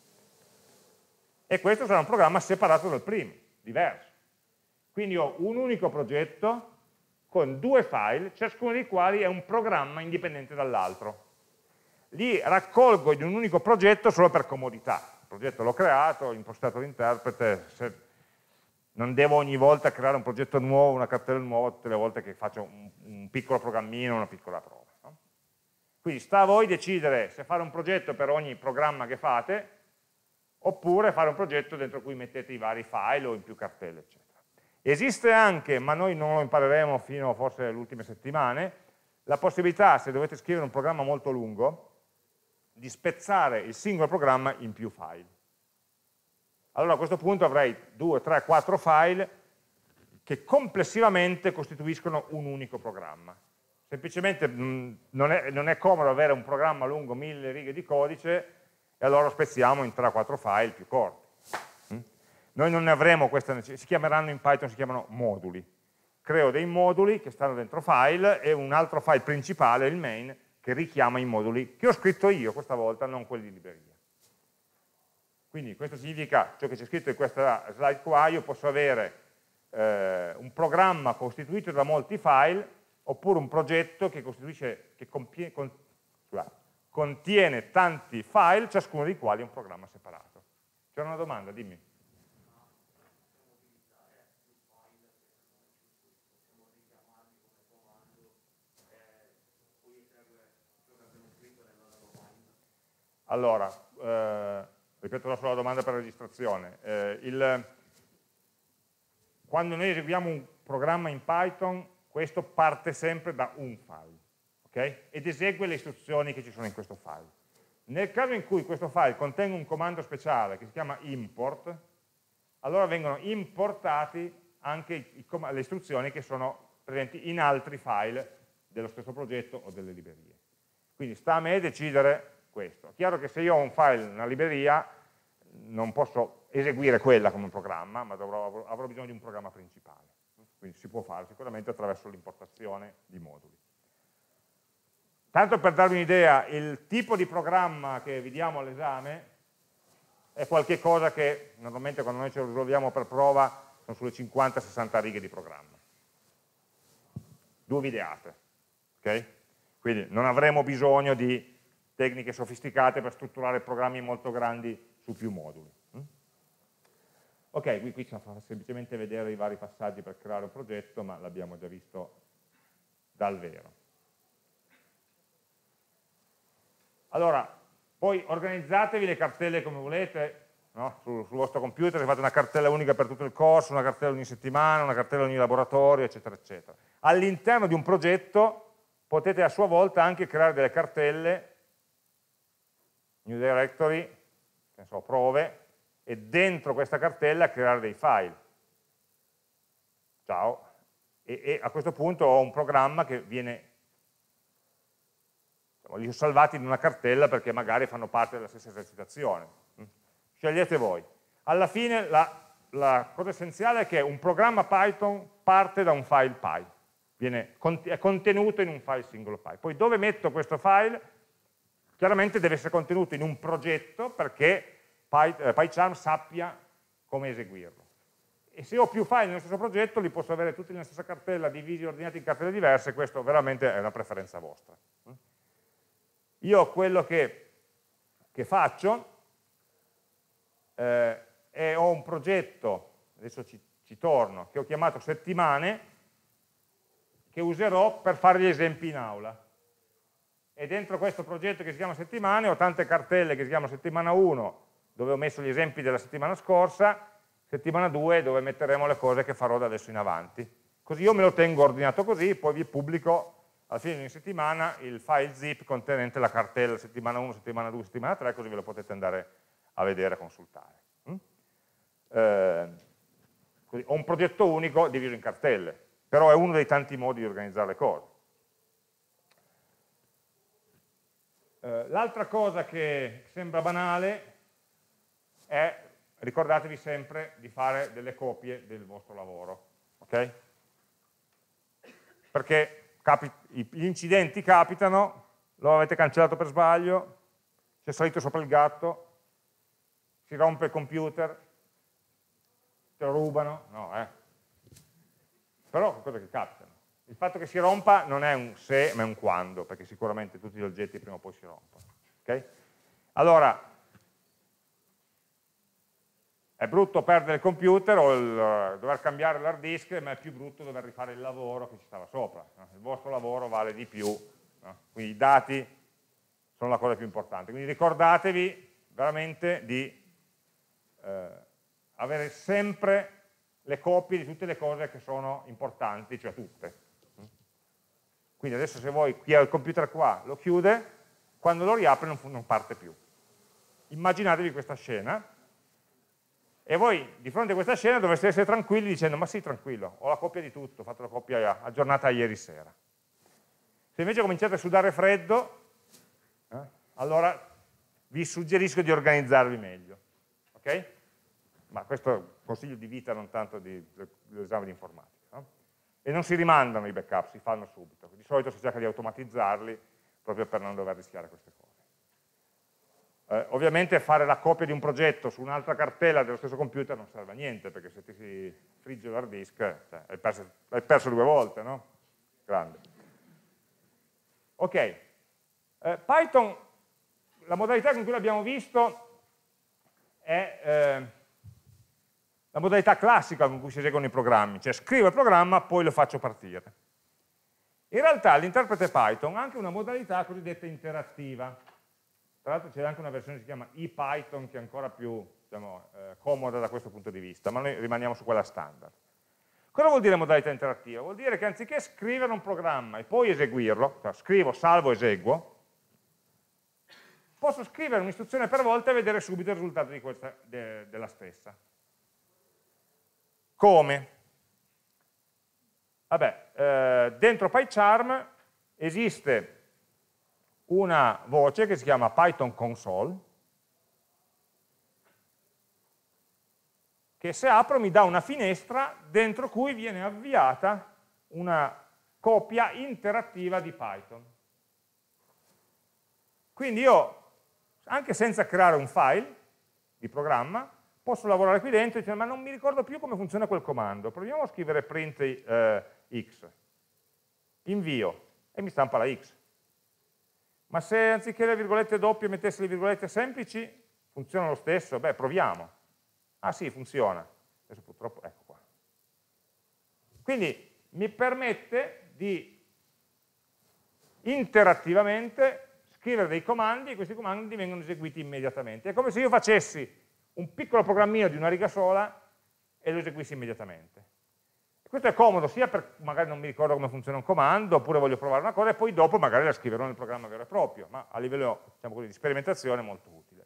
E questo sarà un programma separato dal primo, diverso. Quindi ho un unico progetto con due file, ciascuno dei quali è un programma indipendente dall'altro. Li raccolgo in un unico progetto solo per comodità. Il progetto l'ho creato, ho impostato l'interprete, non devo ogni volta creare un progetto nuovo, una cartella nuova, tutte le volte che faccio un, un piccolo programmino, una piccola prova. No? Quindi sta a voi decidere se fare un progetto per ogni programma che fate, oppure fare un progetto dentro cui mettete i vari file o in più cartelle, eccetera. Esiste anche, ma noi non lo impareremo fino forse alle ultime settimane, la possibilità, se dovete scrivere un programma molto lungo, di spezzare il singolo programma in più file. Allora a questo punto avrei due, tre, quattro file che complessivamente costituiscono un unico programma. Semplicemente mh, non, è, non è comodo avere un programma lungo mille righe di codice, e allora lo spezziamo in tre quattro file più corti. Mm? Noi non ne avremo questa necessità, si chiameranno in Python, si chiamano moduli. Creo dei moduli che stanno dentro file e un altro file principale, il main, che richiama i moduli che ho scritto io questa volta, non quelli di libreria. Quindi questo significa, ciò che c'è scritto in questa slide qua, io posso avere eh, un programma costituito da molti file, oppure un progetto che costituisce, che compie, con, scusate, contiene tanti file, ciascuno dei quali è un programma separato. C'è una domanda, dimmi. Allora, eh, ripeto la sola domanda per registrazione. Eh, il, quando noi eseguiamo un programma in Python, questo parte sempre da un file. Okay? Ed esegue le istruzioni che ci sono in questo file. Nel caso in cui questo file contenga un comando speciale che si chiama import, allora vengono importati anche i, i, le istruzioni che sono presenti in altri file dello stesso progetto o delle librerie. Quindi sta a me decidere questo. È chiaro che se io ho un file, una libreria, non posso eseguire quella come un programma, ma dovrò, avrò bisogno di un programma principale. Quindi si può fare sicuramente attraverso l'importazione di moduli. Tanto per darvi un'idea, il tipo di programma che vediamo all'esame è qualche cosa che normalmente quando noi ce lo risolviamo per prova sono sulle cinquanta sessanta righe di programma. Due videate. Okay? Quindi non avremo bisogno di tecniche sofisticate per strutturare programmi molto grandi su più moduli. Ok, qui, qui ci fa semplicemente vedere i vari passaggi per creare un progetto, ma l'abbiamo già visto dal vero. Allora, poi organizzatevi le cartelle come volete, no? sul, sul vostro computer, se fate una cartella unica per tutto il corso, una cartella ogni settimana, una cartella ogni laboratorio, eccetera, eccetera. All'interno di un progetto potete a sua volta anche creare delle cartelle, new directory, che ne so, prove, e dentro questa cartella creare dei file. Ciao. E, e a questo punto ho un programma che viene, li ho salvati in una cartella perché magari fanno parte della stessa esercitazione. scegliete voi. Alla fine la, la cosa essenziale è che un programma Python parte da un file Py, viene, è contenuto in un file singolo Py. Poi dove metto questo file? Chiaramente deve essere contenuto in un progetto perché Py, eh, PyCharm sappia come eseguirlo. E se ho più file nello stesso progetto, li posso avere tutti nella stessa cartella, divisi, ordinati in cartelle diverse, questo veramente è una preferenza vostra. Io quello che, che faccio eh, è ho un progetto, adesso ci, ci torno, che ho chiamato settimane, che userò per fare gli esempi in aula. E dentro questo progetto che si chiama settimane ho tante cartelle che si chiamano settimana uno, dove ho messo gli esempi della settimana scorsa, settimana due dove metteremo le cose che farò da adesso in avanti. Così io me lo tengo ordinato così, poi vi pubblico alla fine di ogni settimana il file zip contenente la cartella settimana uno, settimana due, settimana tre, così ve lo potete andare a vedere, a consultare. Mm? Eh, così, ho un progetto unico diviso in cartelle, però è uno dei tanti modi di organizzare le cose. Eh, L'altra cosa che sembra banale è, ricordatevi sempre di fare delle copie del vostro lavoro, ok? Perché gli incidenti capitano, lo avete cancellato per sbaglio, c'è salito sopra il gatto, si rompe il computer, te lo rubano, no, eh. Però sono cose che capitano. Il fatto che si rompa non è un se, ma è un quando, perché sicuramente tutti gli oggetti prima o poi si rompono. Okay? Allora, è brutto perdere il computer o il, dover cambiare l'hard disk, ma è più brutto dover rifare il lavoro che ci stava sopra. No? Il vostro lavoro vale di più, no? Quindi i dati sono la cosa più importante. Quindi ricordatevi veramente di eh, avere sempre le copie di tutte le cose che sono importanti, cioè tutte. Quindi adesso se voi chi ha il computer qua lo chiude, quando lo riapre non, non parte più. Immaginatevi questa scena e voi di fronte a questa scena dovreste essere tranquilli dicendo ma sì, tranquillo, ho la copia di tutto, ho fatto la copia aggiornata a ieri sera. Se invece cominciate a sudare freddo, eh, allora vi suggerisco di organizzarvi meglio. Ok? Ma questo è un consiglio di vita, non tanto di, dell'esame di informatica. No? E non si rimandano i backup, si fanno subito. Di solito si cerca di automatizzarli proprio per non dover rischiare queste cose. Eh, ovviamente fare la copia di un progetto su un'altra cartella dello stesso computer non serve a niente, perché se ti si frigge l'hard disk, cioè, hai, perso, hai perso due volte, no? Grande. Ok. Eh, Python, la modalità con cui l'abbiamo visto è eh, la modalità classica con cui si eseguono i programmi, cioè scrivo il programma, poi lo faccio partire. In realtà l'interprete Python ha anche una modalità cosiddetta interattiva. Tra l'altro c'è anche una versione che si chiama ePython, che è ancora più diciamo, eh, comoda da questo punto di vista, ma noi rimaniamo su quella standard. Cosa vuol dire modalità interattiva? Vuol dire che anziché scrivere un programma e poi eseguirlo, cioè scrivo, salvo, eseguo, posso scrivere un'istruzione per volta e vedere subito il risultato di questa, de, della stessa. Come? Vabbè, eh, dentro PyCharm esiste una voce che si chiama Python Console, che se apro mi dà una finestra dentro cui viene avviata una copia interattiva di Python. Quindi io, anche senza creare un file di programma, posso lavorare qui dentro e dire ma non mi ricordo più come funziona quel comando, proviamo a scrivere print eh, x, invio e mi stampa la x. Ma se anziché le virgolette doppie mettessi le virgolette semplici, funziona lo stesso? Beh, proviamo. Ah sì, funziona. Adesso purtroppo, ecco qua. Quindi mi permette di interattivamente scrivere dei comandi e questi comandi vengono eseguiti immediatamente. È come se io facessi un piccolo programmino di una riga sola e lo eseguissi immediatamente. E questo è comodo sia per magari non mi ricordo come funziona un comando, oppure voglio provare una cosa e poi dopo magari la scriverò nel programma vero e proprio, ma a livello diciamo così, di sperimentazione è molto utile.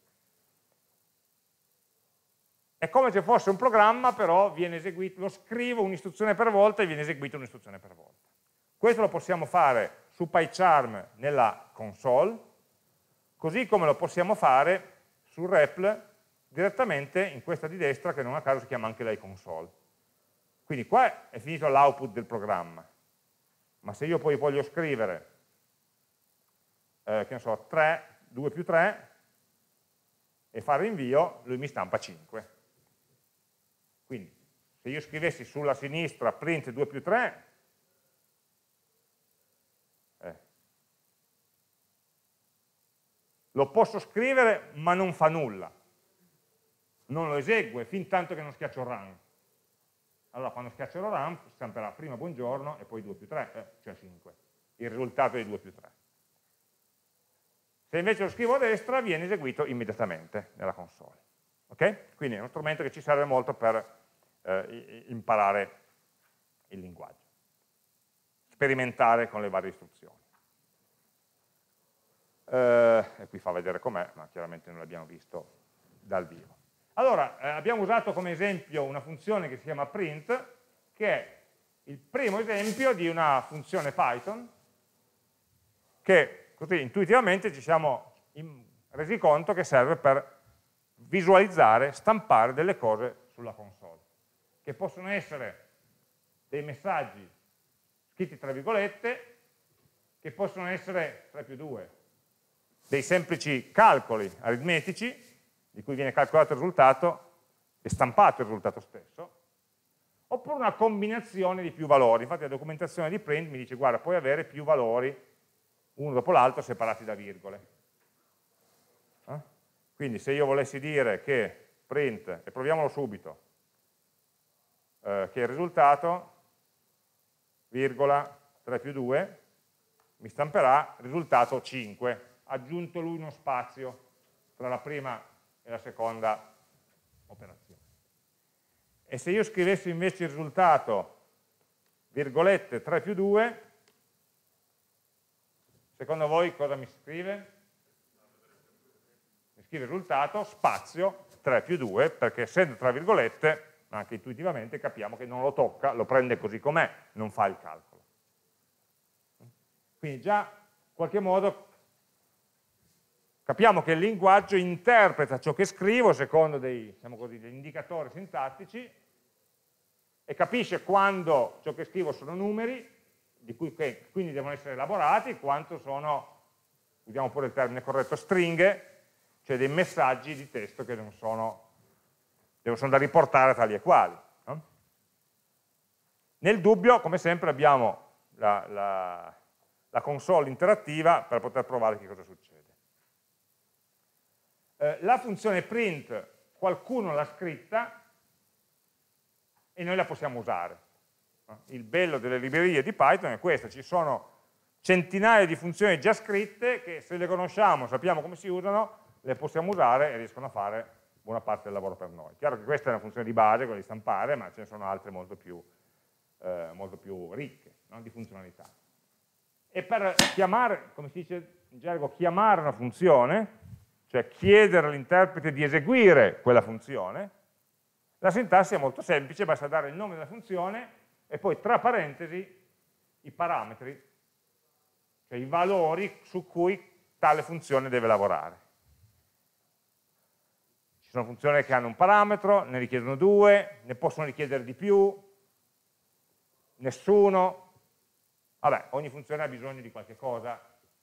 È come se fosse un programma, però viene eseguito, lo scrivo un'istruzione per volta e viene eseguita un'istruzione per volta. Questo lo possiamo fare su PyCharm nella console, così come lo possiamo fare su R E P L direttamente in questa di destra, che non a caso si chiama anche lei console. Quindi qua è finito l'output del programma, ma se io poi voglio scrivere, eh, che ne so, tre, due più tre, e fare invio, lui mi stampa cinque. Quindi, se io scrivessi sulla sinistra print due più tre, eh, lo posso scrivere ma non fa nulla, non lo esegue fin tanto che non schiaccio run. Allora quando schiaccerò run stamperà prima buongiorno e poi due più tre, eh, cioè cinque, il risultato è due più tre. Se invece lo scrivo a destra viene eseguito immediatamente nella console. Okay? Quindi è uno strumento che ci serve molto per eh, imparare il linguaggio, sperimentare con le varie istruzioni. Eh, e qui fa vedere com'è, ma chiaramente non l'abbiamo visto dal vivo. Allora, eh, abbiamo usato come esempio una funzione che si chiama print, che è il primo esempio di una funzione Python che così intuitivamente ci siamo in, resi conto che serve per visualizzare, stampare delle cose sulla console, che possono essere dei messaggi scritti tra virgolette, che possono essere tre più due, dei semplici calcoli aritmetici, di cui viene calcolato il risultato e stampato il risultato stesso, oppure una combinazione di più valori. Infatti la documentazione di print mi dice, guarda, puoi avere più valori uno dopo l'altro separati da virgole. Eh? Quindi se io volessi dire che print, e proviamolo subito, eh, che il risultato, virgola, tre più due, mi stamperà risultato cinque, aggiunto lui uno spazio tra la prima e la seconda operazione. E se io scrivessi invece il risultato, virgolette, tre più due, secondo voi cosa mi scrive? Mi scrive il risultato, spazio, tre più due, perché essendo tra virgolette, anche intuitivamente capiamo che non lo tocca, lo prende così com'è, non fa il calcolo. Quindi già in qualche modo capiamo che il linguaggio interpreta ciò che scrivo secondo dei, diciamo così, degli indicatori sintattici e capisce quando ciò che scrivo sono numeri, di cui che quindi devono essere elaborati, quanto sono, usiamo pure il termine corretto, stringhe, cioè dei messaggi di testo che non sono, devono, sono da riportare tali e quali. No? Nel dubbio, come sempre, abbiamo la, la, la console interattiva per poter provare che cosa succede. La funzione print qualcuno l'ha scritta e noi la possiamo usare. Il bello delle librerie di Python è questo, ci sono centinaia di funzioni già scritte che se le conosciamo, sappiamo come si usano, le possiamo usare e riescono a fare buona parte del lavoro per noi. Chiaro che questa è una funzione di base, quella di stampare, ma ce ne sono altre molto più, eh, molto più ricche, no? Di funzionalità. E per chiamare, come si dice in gergo, chiamare una funzione, cioè chiedere all'interprete di eseguire quella funzione, la sintassi è molto semplice, basta dare il nome della funzione e poi tra parentesi i parametri, cioè i valori su cui tale funzione deve lavorare. Ci sono funzioni che hanno un parametro, ne richiedono due, ne possono richiedere di più, nessuno, vabbè, ogni funzione ha bisogno di qualche cosa,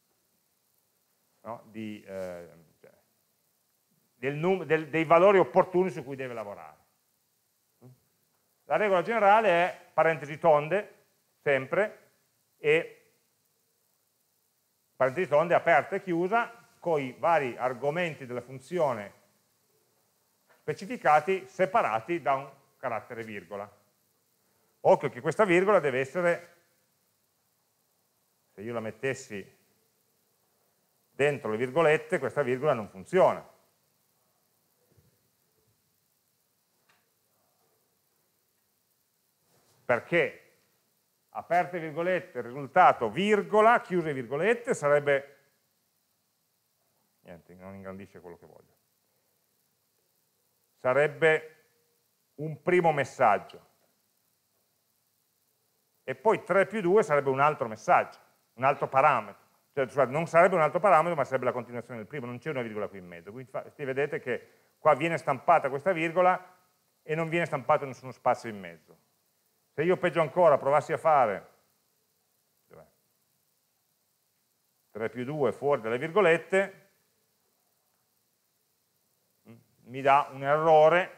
no? di, eh, Del del, dei valori opportuni su cui deve lavorare. La regola generale è parentesi tonde, sempre, e parentesi tonde aperta e chiusa, con i vari argomenti della funzione specificati, separati da un carattere virgola. Occhio che questa virgola deve essere, se io la mettessi dentro le virgolette, questa virgola non funziona. Perché aperte virgolette, risultato, virgola, chiuse virgolette, sarebbe, niente, non ingrandisce quello che voglio, sarebbe un primo messaggio, e poi tre più due sarebbe un altro messaggio, un altro parametro, cioè non sarebbe un altro parametro ma sarebbe la continuazione del primo, non c'è una virgola qui in mezzo, quindi vedete che Qua viene stampata questa virgola e non viene stampato nessuno spazio in mezzo. Se io peggio ancora provassi a fare tre più due fuori dalle virgolette, mi dà un errore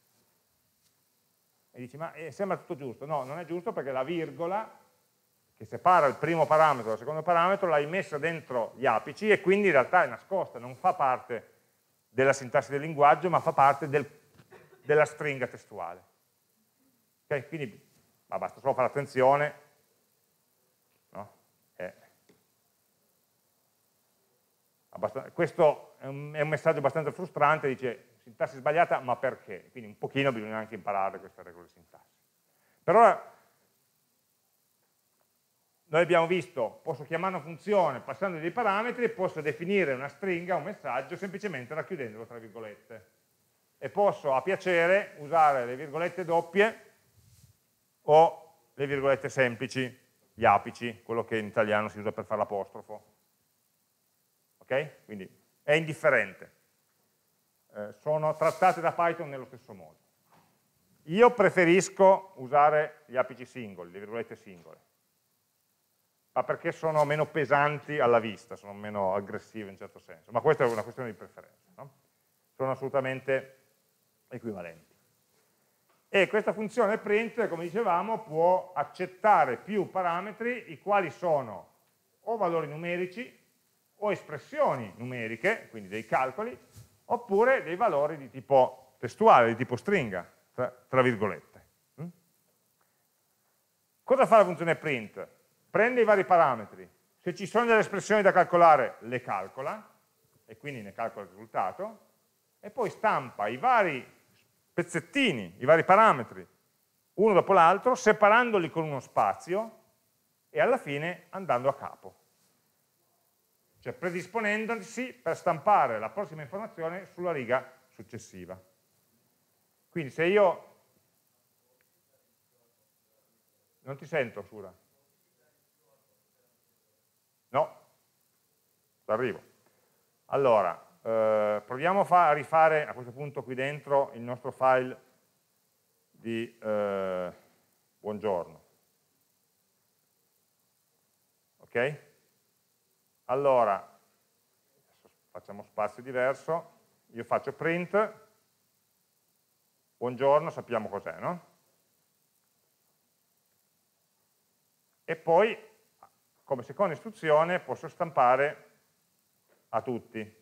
e dici ma eh, sembra tutto giusto. No, non è giusto perché la virgola che separa il primo parametro dal secondo parametro l'hai messa dentro gli apici e quindi in realtà è nascosta, non fa parte della sintassi del linguaggio ma fa parte del, della stringa testuale. Okay? Quindi ma basta solo fare attenzione, no? eh. Questo è un, è un messaggio abbastanza frustrante, dice sintassi sbagliata ma perché? Quindi un pochino bisogna anche imparare queste regole di sintassi. Per ora noi abbiamo visto, posso chiamare una funzione passando dei parametri e posso definire una stringa, un messaggio, semplicemente racchiudendolo tra virgolette. E posso a piacere usare le virgolette doppie o le virgolette semplici, gli apici, quello che in italiano si usa per fare l'apostrofo. Ok? Quindi è indifferente. Eh, sono trattate da Python nello stesso modo. Io preferisco usare gli apici singoli, le virgolette singole, ma perché sono meno pesanti alla vista, sono meno aggressive in un certo senso, ma questa è una questione di preferenza, no? Sono assolutamente equivalenti. E questa funzione print, come dicevamo, può accettare più parametri, i quali sono o valori numerici, o espressioni numeriche, quindi dei calcoli, oppure dei valori di tipo testuale, di tipo stringa, tra, tra virgolette. Mm? Cosa fa la funzione print? Prende i vari parametri, se ci sono delle espressioni da calcolare le calcola, e quindi ne calcola il risultato, e poi stampa i vari pezzettini, i vari parametri, uno dopo l'altro, separandoli con uno spazio, e alla fine andando a capo. Cioè predisponendosi per stampare la prossima informazione sulla riga successiva. Quindi se io... Non ti sento, Sura. No, arrivo. Allora, eh, proviamo a rifare a questo punto qui dentro il nostro file di eh, buongiorno. Ok? Allora, facciamo spazio diverso, io faccio print, buongiorno, sappiamo cos'è, no? E poi, come seconda istruzione, posso stampare a tutti.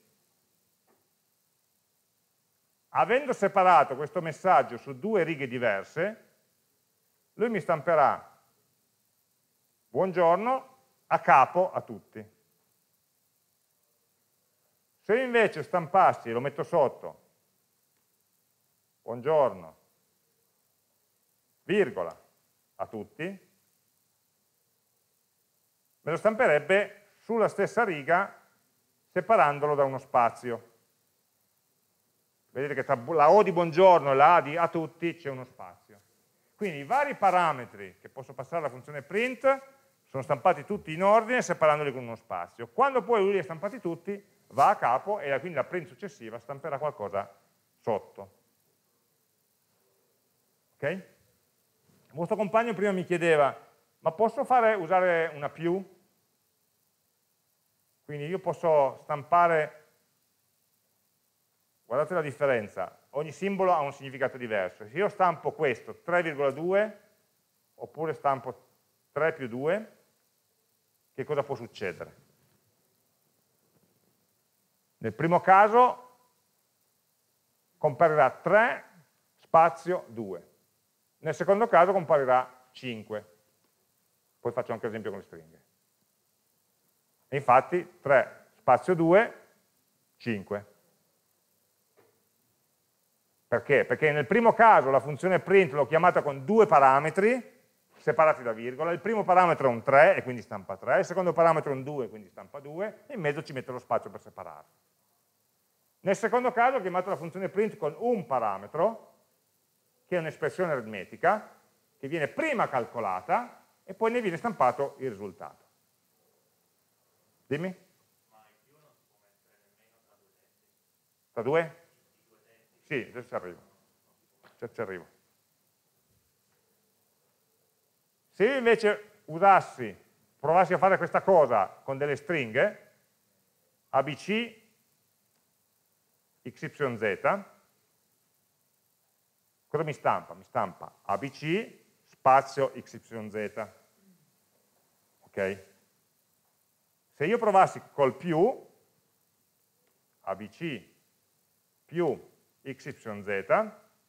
Avendo separato questo messaggio su due righe diverse, lui mi stamperà buongiorno a capo a tutti. Se io invece stampassi, lo metto sotto, buongiorno, virgola, a tutti, me lo stamperebbe sulla stessa riga separandolo da uno spazio. Vedete che tra la O di buongiorno e la A di a tutti c'è uno spazio. Quindi i vari parametri che posso passare alla funzione print sono stampati tutti in ordine separandoli con uno spazio. Quando poi lui li ha stampati tutti, va a capo e quindi la print successiva stamperà qualcosa sotto. Ok? Il vostro compagno prima mi chiedeva, ma posso fare, usare una più? Quindi io posso stampare, guardate la differenza, ogni simbolo ha un significato diverso. Se io stampo questo tre virgola due, oppure stampo tre più due, che cosa può succedere? Nel primo caso comparirà tre spazio due, nel secondo caso comparirà cinque, poi faccio anche l'esempio con le stringhe. E infatti tre spazio due, cinque. Perché? Perché nel primo caso la funzione print l'ho chiamata con due parametri separati da virgola, il primo parametro è un tre e quindi stampa tre, il secondo parametro è un due quindi stampa due, e in mezzo ci metto lo spazio per separarli. Nel secondo caso ho chiamato la funzione print con un parametro, che è un'espressione aritmetica, che viene prima calcolata e poi ne viene stampato il risultato. Dimmi? Ma il più non si può mettere nemmeno tra due tempi. Tra due? Sì, adesso ci arrivo. Ci, ci arrivo. Se io invece usassi, provassi a fare questa cosa con delle stringhe, abc, xyz, cosa mi stampa? Mi stampa abc spazio xyz. Ok? Se io provassi col più, abc più xyz,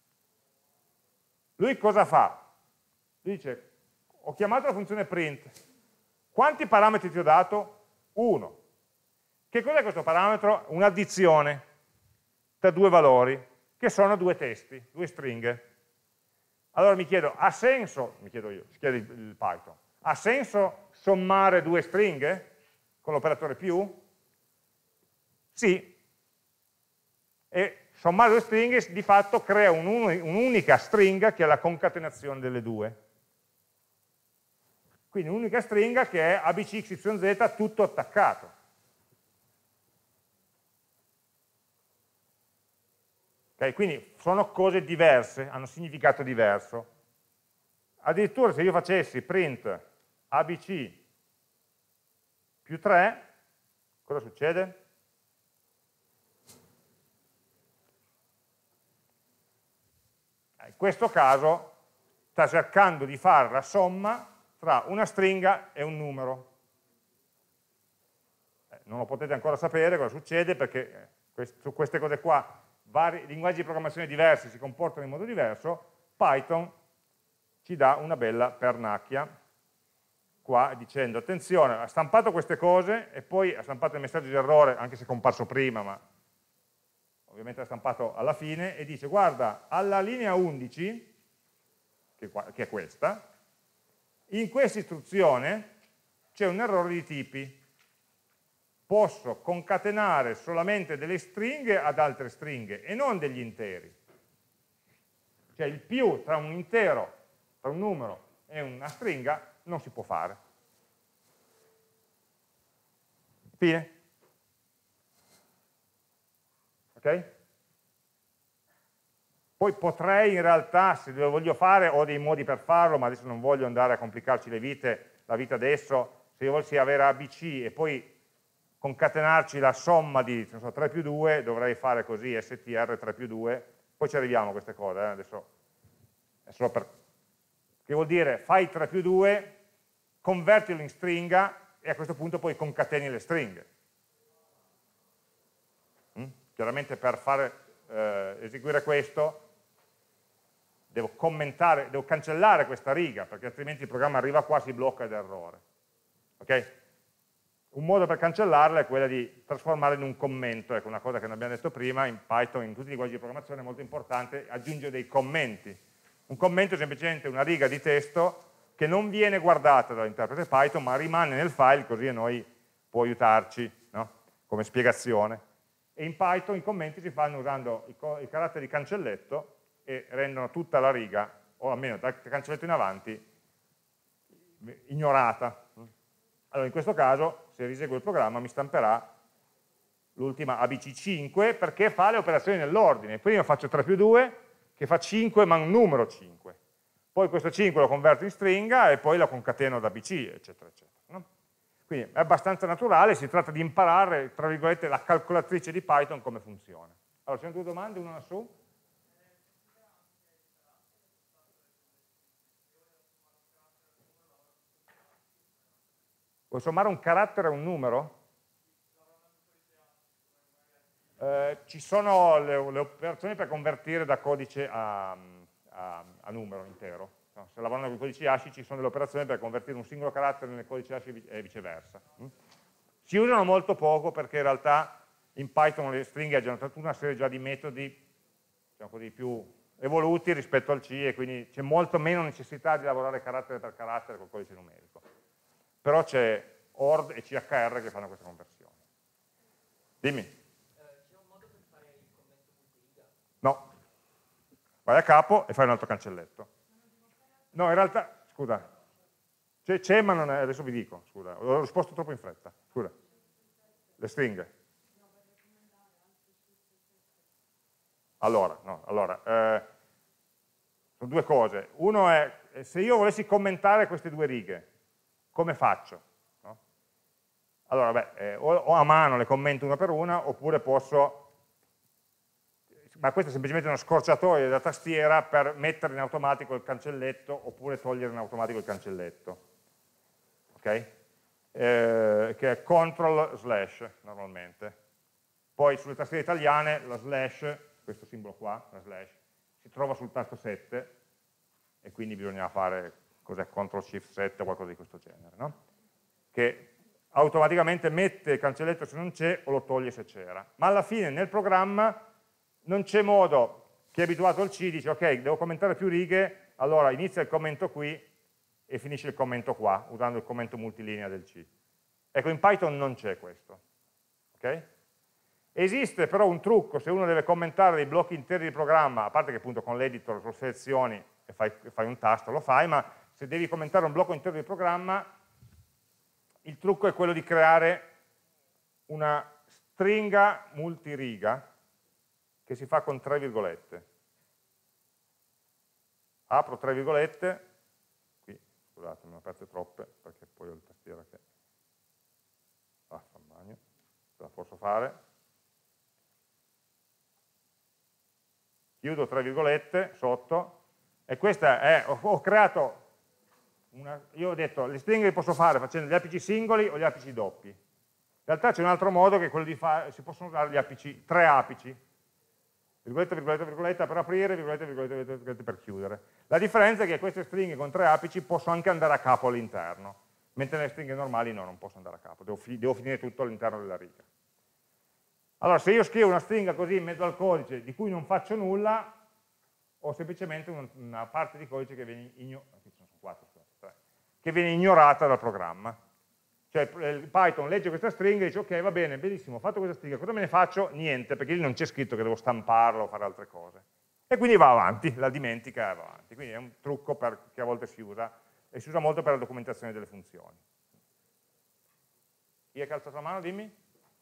lui cosa fa? Lui dice, ho chiamato la funzione print, quanti parametri ti ho dato? uno. Che cos'è questo parametro? Un'addizione tra due valori, che sono due testi, due stringhe. Allora mi chiedo, ha senso, mi chiedo io, si chiede il, il Python, ha senso sommare due stringhe con l'operatore più? Sì. E sommare due stringhe di fatto crea un'unica stringa che è la concatenazione delle due. Quindi un'unica stringa che è abcxyz tutto attaccato. Okay, quindi sono cose diverse, hanno significato diverso. Addirittura se io facessi print abc più tre, cosa succede? In questo caso sta cercando di fare la somma tra una stringa e un numero. Eh, non lo potete ancora sapere cosa succede perché eh, su queste cose qua vari linguaggi di programmazione diversi si comportano in modo diverso. Python ci dà una bella pernacchia qua dicendo attenzione, ha stampato queste cose e poi ha stampato il messaggio di errore, anche se è comparso prima, ma ovviamente l'ha stampato alla fine, e dice guarda, alla linea undici, che, qua, che è questa, in questa istruzione c'è un errore di tipi. Posso concatenare solamente delle stringhe ad altre stringhe e non degli interi. Cioè il più tra un intero, tra un numero e una stringa non si può fare. Fine. Ok? Poi potrei in realtà, se lo voglio fare, ho dei modi per farlo, ma adesso non voglio andare a complicarci le vite, la vita adesso. Se io volessi avere A B C e poi concatenarci la somma di non so, tre più due, dovrei fare così, str tre più due, poi ci arriviamo a queste cose, eh? Adesso è solo per... che vuol dire fai tre più due, convertilo in stringa e a questo punto poi concateni le stringhe. Mm? Chiaramente per fare, eh, eseguire questo devo commentare, devo cancellare questa riga, perché altrimenti il programma arriva qua, si blocca ed è errore. Ok? Un modo per cancellarla è quella di trasformarla in un commento, ecco una cosa che non abbiamo detto prima, in Python, in tutti i linguaggi di programmazione è molto importante aggiungere dei commenti. Un commento è semplicemente una riga di testo che non viene guardata dall'interprete Python, ma rimane nel file, così a noi può aiutarci, no? Come spiegazione. E in Python i commenti si fanno usando il, il carattere di cancelletto e rendono tutta la riga, o almeno dal cancelletto in avanti, ignorata. Allora in questo caso, se riseguo il programma, mi stamperà l'ultima A B C cinque perché fa le operazioni nell'ordine. Prima faccio tre più due, che fa cinque ma un numero cinque. Poi questo cinque lo converto in stringa e poi lo concateno ad A B C, eccetera, eccetera. No? Quindi è abbastanza naturale, si tratta di imparare, tra virgolette, la calcolatrice di Python come funziona. Allora, ci sono due domande, una su. Vuoi sommare un carattere a un numero? Eh, ci sono le, le operazioni per convertire da codice a, a, a numero intero. No, se lavorano con i codici ASCII ci sono delle operazioni per convertire un singolo carattere nel codice ASCII e viceversa. Si usano molto poco perché in realtà in Python le stringhe hanno tutta una serie già di metodi diciamo così, più evoluti rispetto al C e quindi c'è molto meno necessità di lavorare carattere per carattere col codice numerico. Però c'è O R D e C H R che fanno questa conversione. Dimmi. Eh, c'è un modo per fare il commento multiriga? No. Vai a capo e fai un altro cancelletto. No, in realtà, scusa, c'è ma non è, adesso vi dico, scusa, ho risposto troppo in fretta, scusa. Le stringhe. allora, no, allora eh, sono due cose. Uno è, se io volessi commentare queste due righe, come faccio? No? Allora, beh, eh, o, o a mano le commento una per una, oppure posso, ma questo è semplicemente una scorciatoia della tastiera per mettere in automatico il cancelletto, oppure togliere in automatico il cancelletto. Ok? Eh, che è control slash, normalmente. Poi sulle tastiere italiane la slash, questo simbolo qua, la slash, si trova sul tasto sette, e quindi bisogna fare, cos'è, control shift sette o qualcosa di questo genere, no? Che automaticamente mette il cancelletto se non c'è o lo toglie se c'era. Ma alla fine nel programma non c'è modo, chi è abituato al C dice ok, devo commentare più righe, allora inizia il commento qui e finisce il commento qua, usando il commento multilinea del C. Ecco, in Python non c'è questo. Okay? Esiste però un trucco, se uno deve commentare dei blocchi interi di programma, a parte che appunto con l'editor lo selezioni e fai, fai un tasto, lo fai, ma se devi commentare un blocco intero di programma, il trucco è quello di creare una stringa multiriga che si fa con tre virgolette. Apro tre virgolette, qui, scusate, ne ho aperte troppe, perché poi ho la tastiera che... Ah, fa il bagno, ce la posso fare. Chiudo tre virgolette sotto, e questa è, ho, ho creato, una, io ho detto, le stringhe le posso fare facendo gli apici singoli o gli apici doppi. In realtà c'è un altro modo che è quello di fare, si possono usare gli apici, tre apici, virgoletta, virgoletta, virgoletta per aprire, virgoletta, virgoletta, virgoletta per chiudere. La differenza è che queste stringhe con tre apici posso anche andare a capo all'interno, mentre nelle stringhe normali no, non posso andare a capo, devo, fi devo finire tutto all'interno della riga. Allora, se io scrivo una stringa così in mezzo al codice di cui non faccio nulla, ho semplicemente una, una parte di codice che viene, igno quattro, scusate, che viene ignorata dal programma. Cioè il Python legge questa stringa e dice ok, va bene, benissimo, ho fatto questa stringa, cosa me ne faccio? Niente, perché lì non c'è scritto che devo stamparla o fare altre cose. E quindi va avanti, la dimentica e va avanti. Quindi è un trucco per, che a volte si usa, e si usa molto per la documentazione delle funzioni. Chi ha calzato la mano? Dimmi.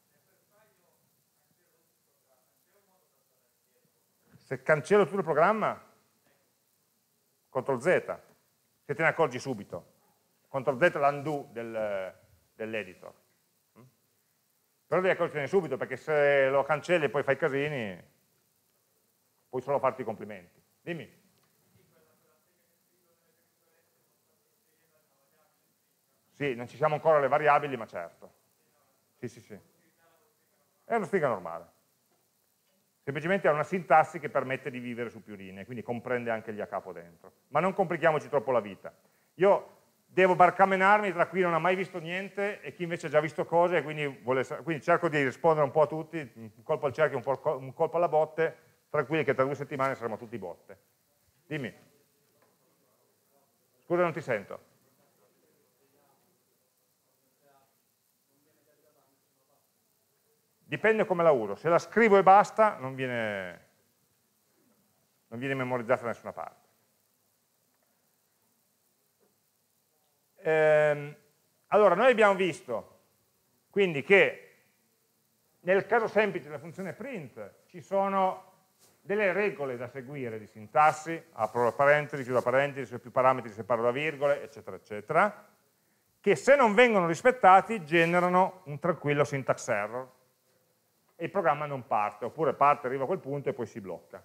Se cancello tutto il programma, control Z, se te ne accorgi subito. control Z l'undo del, dell'editor. Però devi accorgertene subito, perché se lo cancelli e poi fai casini, puoi solo farti i complimenti. Dimmi. Sì, non ci siamo ancora alle variabili, ma certo. Sì, sì, sì. È una stringa normale. Semplicemente ha una sintassi che permette di vivere su più linee, quindi comprende anche gli a capo dentro. Ma non complichiamoci troppo la vita. Io devo barcamenarmi tra chi non ha mai visto niente e chi invece ha già visto cose, e quindi, vuole, quindi cerco di rispondere un po' a tutti, un colpo al cerchio, un, po', un colpo alla botte, tranquilli che tra due settimane saremo tutti botte. Dimmi. Scusa, non ti sento. Dipende come la uso. Se la scrivo e basta, non viene, non viene memorizzata da nessuna parte. Ehm, allora, noi abbiamo visto quindi che nel caso semplice della funzione print ci sono delle regole da seguire di sintassi, apro la parentesi, chiudo la parentesi, se ho più parametri separo da virgole, eccetera, eccetera, che se non vengono rispettati generano un tranquillo syntax error, e il programma non parte, oppure parte, arriva a quel punto e poi si blocca.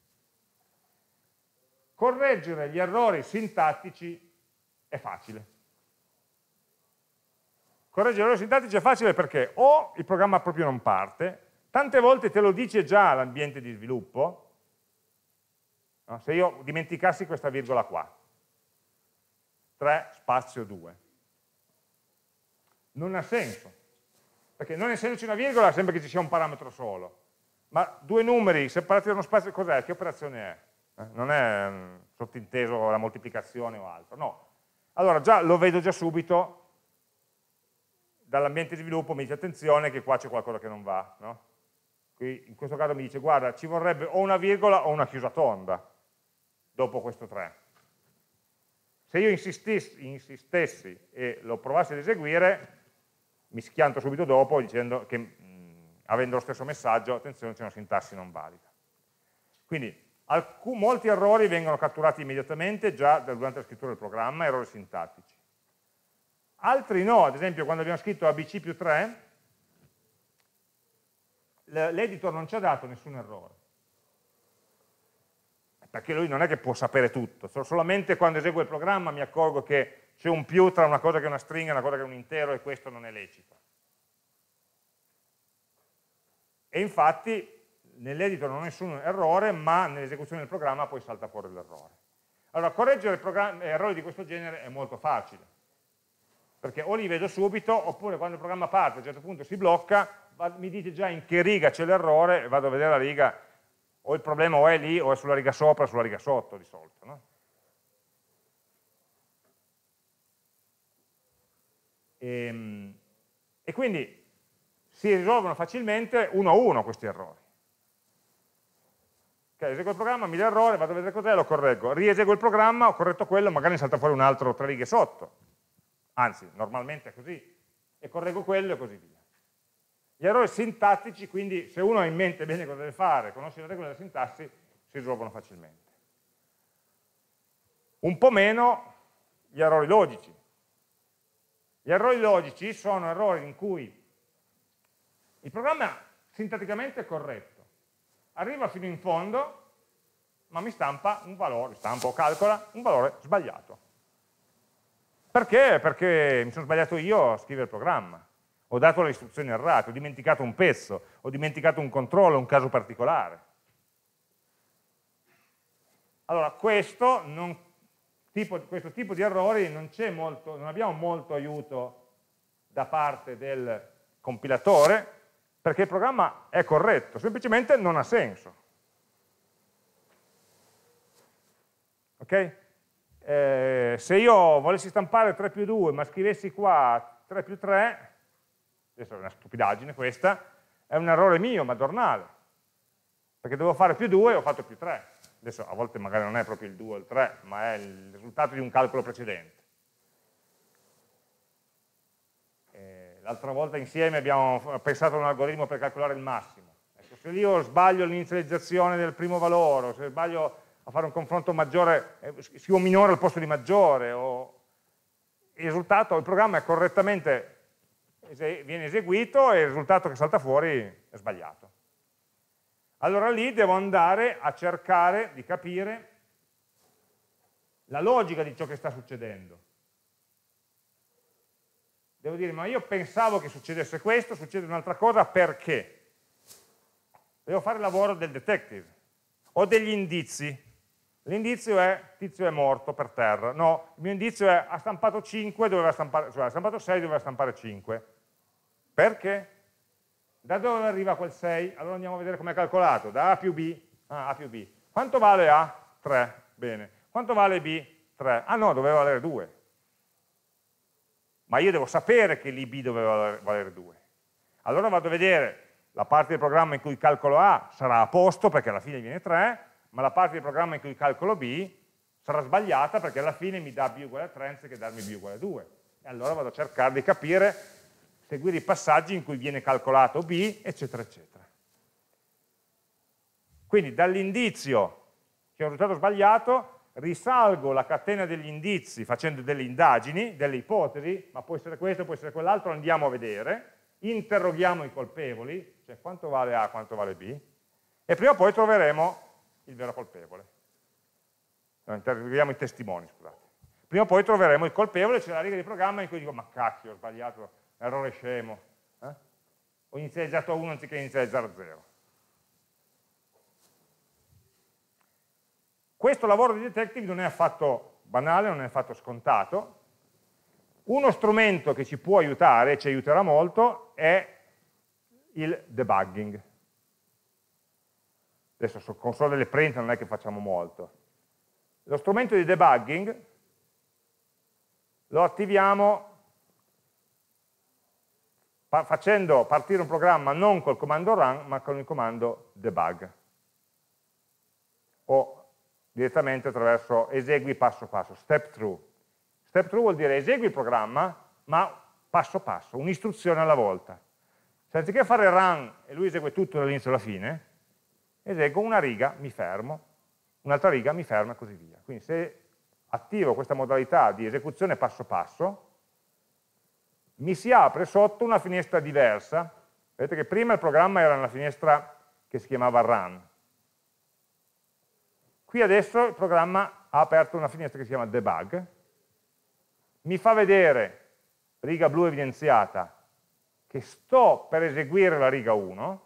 Correggere gli errori sintattici è facile. Correggere gli errori sintattici è facile perché o il programma proprio non parte, tante volte te lo dice già l'ambiente di sviluppo, no? Se io dimenticassi questa virgola qua, tre spazio due, non ha senso. Perché non essendoci una virgola sembra che ci sia un parametro solo, ma due numeri separati da uno spazio, cos'è? Che operazione è? Eh? Non è um, sottinteso la moltiplicazione o altro, no. Allora già lo vedo già subito, dall'ambiente di sviluppo mi dice attenzione che qua c'è qualcosa che non va, no? Qui in questo caso mi dice guarda ci vorrebbe o una virgola o una chiusa tonda dopo questo tre. Se io insistessi, insistessi e lo provassi ad eseguire, mi schianto subito dopo dicendo che, mh, avendo lo stesso messaggio, attenzione, c'è una sintassi non valida. Quindi molti errori vengono catturati immediatamente già durante la scrittura del programma, errori sintattici. Altri no, ad esempio quando abbiamo scritto A B C più tre, l'editor non ci ha dato nessun errore. Perché lui non è che può sapere tutto, solamente quando eseguo il programma mi accorgo che c'è un più tra una cosa che è una stringa e una cosa che è un intero e questo non è lecito. E infatti nell'editor non ho nessun errore, ma nell'esecuzione del programma poi salta fuori l'errore. Allora, correggere errori di questo genere è molto facile, perché o li vedo subito, oppure quando il programma parte a un certo punto si blocca, mi dite già in che riga c'è l'errore e vado a vedere la riga, o il problema o è lì o è sulla riga sopra o sulla riga sotto di solito. No? E, e quindi si risolvono facilmente uno a uno questi errori. Okay, eseguo il programma, mi dà errore, vado a vedere cos'è, lo correggo. Rieseguo il programma, ho corretto quello, magari mi salta fuori un altro tre righe sotto. Anzi, normalmente è così. E correggo quello e così via. Gli errori sintattici, quindi, se uno ha in mente bene cosa deve fare, conosce le regole della sintassi, si risolvono facilmente. Un po' meno gli errori logici. Gli errori logici sono errori in cui il programma sintatticamente è corretto, arriva fino in fondo, ma mi stampa un valore, stampa o calcola un valore sbagliato. Perché? Perché mi sono sbagliato io a scrivere il programma, ho dato le istruzioni errate, ho dimenticato un pezzo, ho dimenticato un controllo, un caso particolare. Allora, questo, non, tipo, questo tipo di errori non c'è molto, non abbiamo molto aiuto da parte del compilatore, perché il programma è corretto, semplicemente non ha senso. Ok? Eh, se io volessi stampare tre più due, ma scrivessi qua tre più tre, adesso è una stupidaggine questa, è un errore mio, madornale, perché dovevo fare più due e ho fatto più tre. Adesso a volte magari non è proprio il due o il tre, ma è il risultato di un calcolo precedente. L'altra volta insieme abbiamo pensato a un algoritmo per calcolare il massimo. Ecco, se io sbaglio l'inizializzazione del primo valore, o se sbaglio a fare un confronto maggiore, eh, scrivo minore al posto di maggiore, o il risultato, il programma è correttamente, viene eseguito e il risultato che salta fuori è sbagliato. Allora lì devo andare a cercare di capire la logica di ciò che sta succedendo. Devo dire, ma io pensavo che succedesse questo, succede un'altra cosa, perché? Devo fare il lavoro del detective. Ho degli indizi. L'indizio è, tizio è morto per terra. No, il mio indizio è, ha stampato cinque, doveva stampare, cioè ha stampato sei, doveva stampare cinque. Perché? Da dove arriva quel sei? Allora andiamo a vedere come è calcolato. Da A più B, ah, A più B. Quanto vale A? tre. Bene. Quanto vale B? tre. Ah no, doveva valere due. Ma io devo sapere che l'I B doveva valere due. Allora vado a vedere la parte del programma in cui calcolo A sarà a posto perché alla fine viene tre, ma la parte del programma in cui calcolo B sarà sbagliata perché alla fine mi dà B uguale a tre anziché darmi B uguale a due. E allora vado a cercare di capire, seguire i passaggi in cui viene calcolato B, eccetera, eccetera. Quindi dall'indizio che ho un risultato sbagliato, risalgo la catena degli indizi facendo delle indagini, delle ipotesi, ma può essere questo, può essere quell'altro, andiamo a vedere, interroghiamo i colpevoli, cioè quanto vale A, quanto vale B, e prima o poi troveremo il vero colpevole. No, interroghiamo i testimoni, scusate. Prima o poi troveremo il colpevole, c'è la riga di programma in cui dico, ma cacchio, ho sbagliato, errore scemo, eh? Ho inizializzato a uno anziché inizializzare a zero. Questo lavoro di detective non è affatto banale, non è affatto scontato. Uno strumento che ci può aiutare, e ci aiuterà molto, è il debugging. Adesso con solo delle print non è che facciamo molto. Lo strumento di debugging lo attiviamo facendo partire un programma non col comando run, ma con il comando debug. O direttamente attraverso esegui passo passo, step through. Step through vuol dire esegui il programma, ma passo passo, un'istruzione alla volta. Se anziché fare run e lui esegue tutto dall'inizio alla fine, eseguo una riga, mi fermo, un'altra riga, mi fermo e così via. Quindi se attivo questa modalità di esecuzione passo passo, mi si apre sotto una finestra diversa. Vedete che prima il programma era nella finestra che si chiamava run. Qui adesso il programma ha aperto una finestra che si chiama debug, mi fa vedere, riga blu evidenziata, che sto per eseguire la riga uno,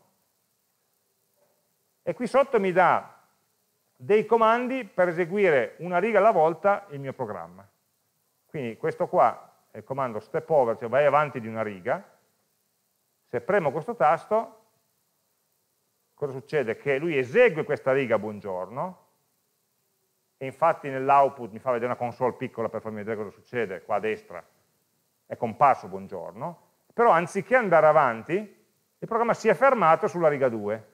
e qui sotto mi dà dei comandi per eseguire una riga alla volta il mio programma. Quindi questo qua è il comando step over, cioè vai avanti di una riga. Se premo questo tasto, cosa succede? Che lui esegue questa riga buongiorno, e infatti nell'output mi fa vedere una console piccola per farmi vedere cosa succede, qua a destra è comparso buongiorno, però anziché andare avanti, il programma si è fermato sulla riga due.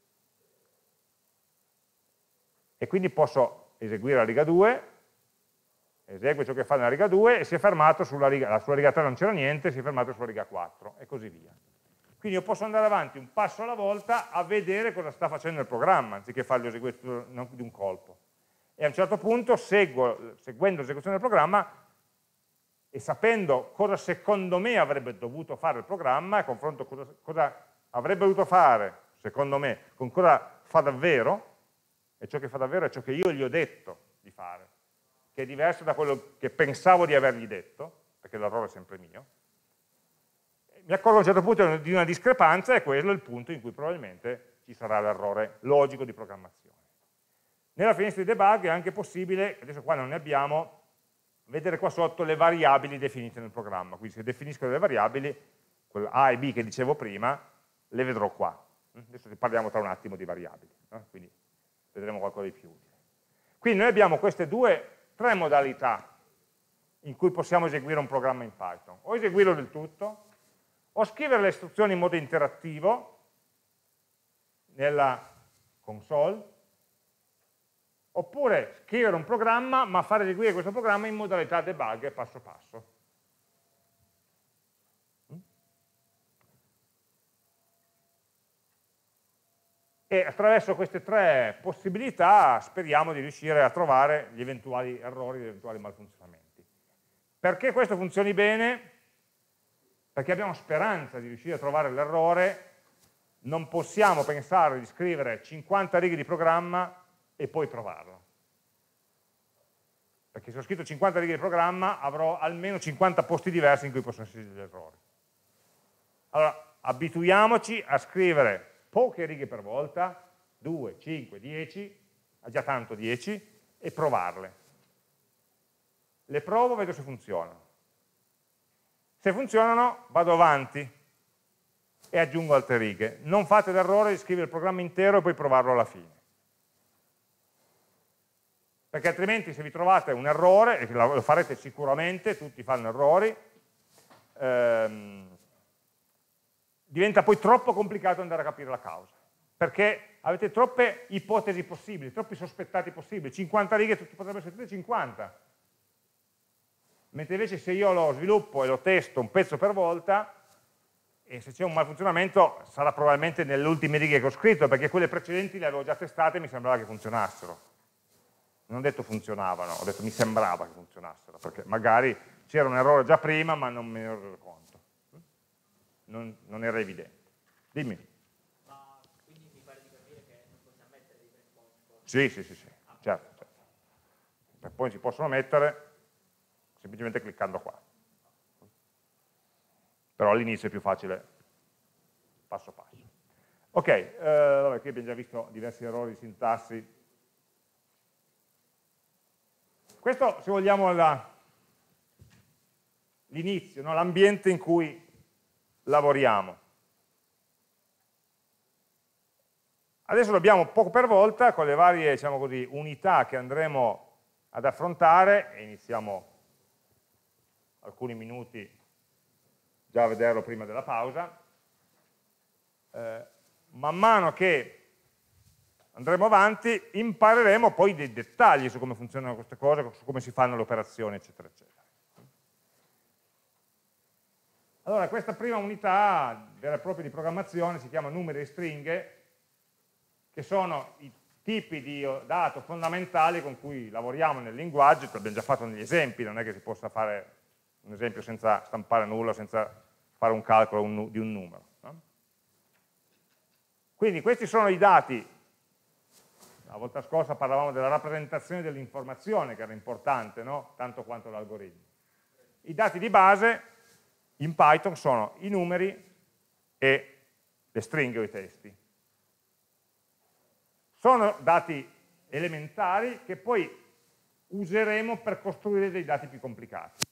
E quindi posso eseguire la riga due, esegue ciò che fa nella riga due e si è fermato sulla riga, sulla riga tre non c'era niente, si è fermato sulla riga quattro e così via. Quindi io posso andare avanti un passo alla volta a vedere cosa sta facendo il programma, anziché farlo eseguire tutto di un colpo. E a un certo punto, seguo, seguendo l'esecuzione del programma e sapendo cosa secondo me avrebbe dovuto fare il programma, e confronto cosa, cosa avrebbe dovuto fare, secondo me, con cosa fa davvero, e ciò che fa davvero è ciò che io gli ho detto di fare, che è diverso da quello che pensavo di avergli detto, perché l'errore è sempre mio. Mi accorgo a un certo punto di una discrepanza e quello è il punto in cui probabilmente ci sarà l'errore logico di programmazione. Nella finestra di debug è anche possibile, adesso qua non ne abbiamo, vedere qua sotto le variabili definite nel programma. Quindi se definisco delle variabili, quelle A e B che dicevo prima, le vedrò qua. Adesso parliamo tra un attimo di variabili, no? Quindi vedremo qualcosa di più utile. Quindi noi abbiamo queste due, tre modalità in cui possiamo eseguire un programma in Python. O eseguirlo del tutto, o scrivere le istruzioni in modo interattivo nella console, oppure scrivere un programma ma far eseguire questo programma in modalità debug passo passo. E attraverso queste tre possibilità speriamo di riuscire a trovare gli eventuali errori, gli eventuali malfunzionamenti. Perché questo funzioni bene? Perché abbiamo speranza di riuscire a trovare l'errore, non possiamo pensare di scrivere cinquanta righe di programma e poi provarlo. Perché se ho scritto cinquanta righe di programma avrò almeno cinquanta posti diversi in cui possono esserci degli errori. Allora, abituiamoci a scrivere poche righe per volta, due, cinque, dieci, già tanto dieci, e provarle. Le provo, vedo se funzionano. Se funzionano, vado avanti e aggiungo altre righe. Non fate l'errore di scrivere il programma intero e poi provarlo alla fine. Perché altrimenti se vi trovate un errore, e lo farete sicuramente, tutti fanno errori, ehm, diventa poi troppo complicato andare a capire la causa, perché avete troppe ipotesi possibili, troppi sospettati possibili, cinquanta righe potrebbero essere tutte cinquanta, mentre invece se io lo sviluppo e lo testo un pezzo per volta, e se c'è un malfunzionamento sarà probabilmente nelle ultime righe che ho scritto, perché quelle precedenti le avevo già testate e mi sembrava che funzionassero. Non ho detto funzionavano, ho detto mi sembrava che funzionassero, perché magari c'era un errore già prima ma non me ne ero reso conto. Non, non era evidente. Dimmi. Ma quindi mi pare di capire che non possiamo mettere dei breakpoint? Sì, sì, sì, sì, certo, certo. I breakpoint si possono mettere semplicemente cliccando qua. Però all'inizio è più facile passo passo. Ok, eh, vabbè, qui abbiamo già visto diversi errori di sintassi. Questo, se vogliamo, è l'inizio, no? L'ambiente in cui lavoriamo. Adesso lo abbiamo poco per volta con le varie, diciamo così, unità che andremo ad affrontare, e iniziamo alcuni minuti già a vederlo prima della pausa. Eh, man mano che andremo avanti impareremo poi dei dettagli su come funzionano queste cose, su come si fanno le operazioni, eccetera, eccetera. Allora, questa prima unità vera e propria di programmazione si chiama numeri e stringhe, che sono i tipi di dato fondamentali con cui lavoriamo nel linguaggio, l'abbiamo già fatto negli esempi, non è che si possa fare un esempio senza stampare nulla, senza fare un calcolo un, di un numero. No? Quindi questi sono i dati. La volta scorsa parlavamo della rappresentazione dell'informazione, che era importante, no? Tanto quanto l'algoritmo. I dati di base in Python sono i numeri e le stringhe o i testi. Sono dati elementari che poi useremo per costruire dei dati più complicati.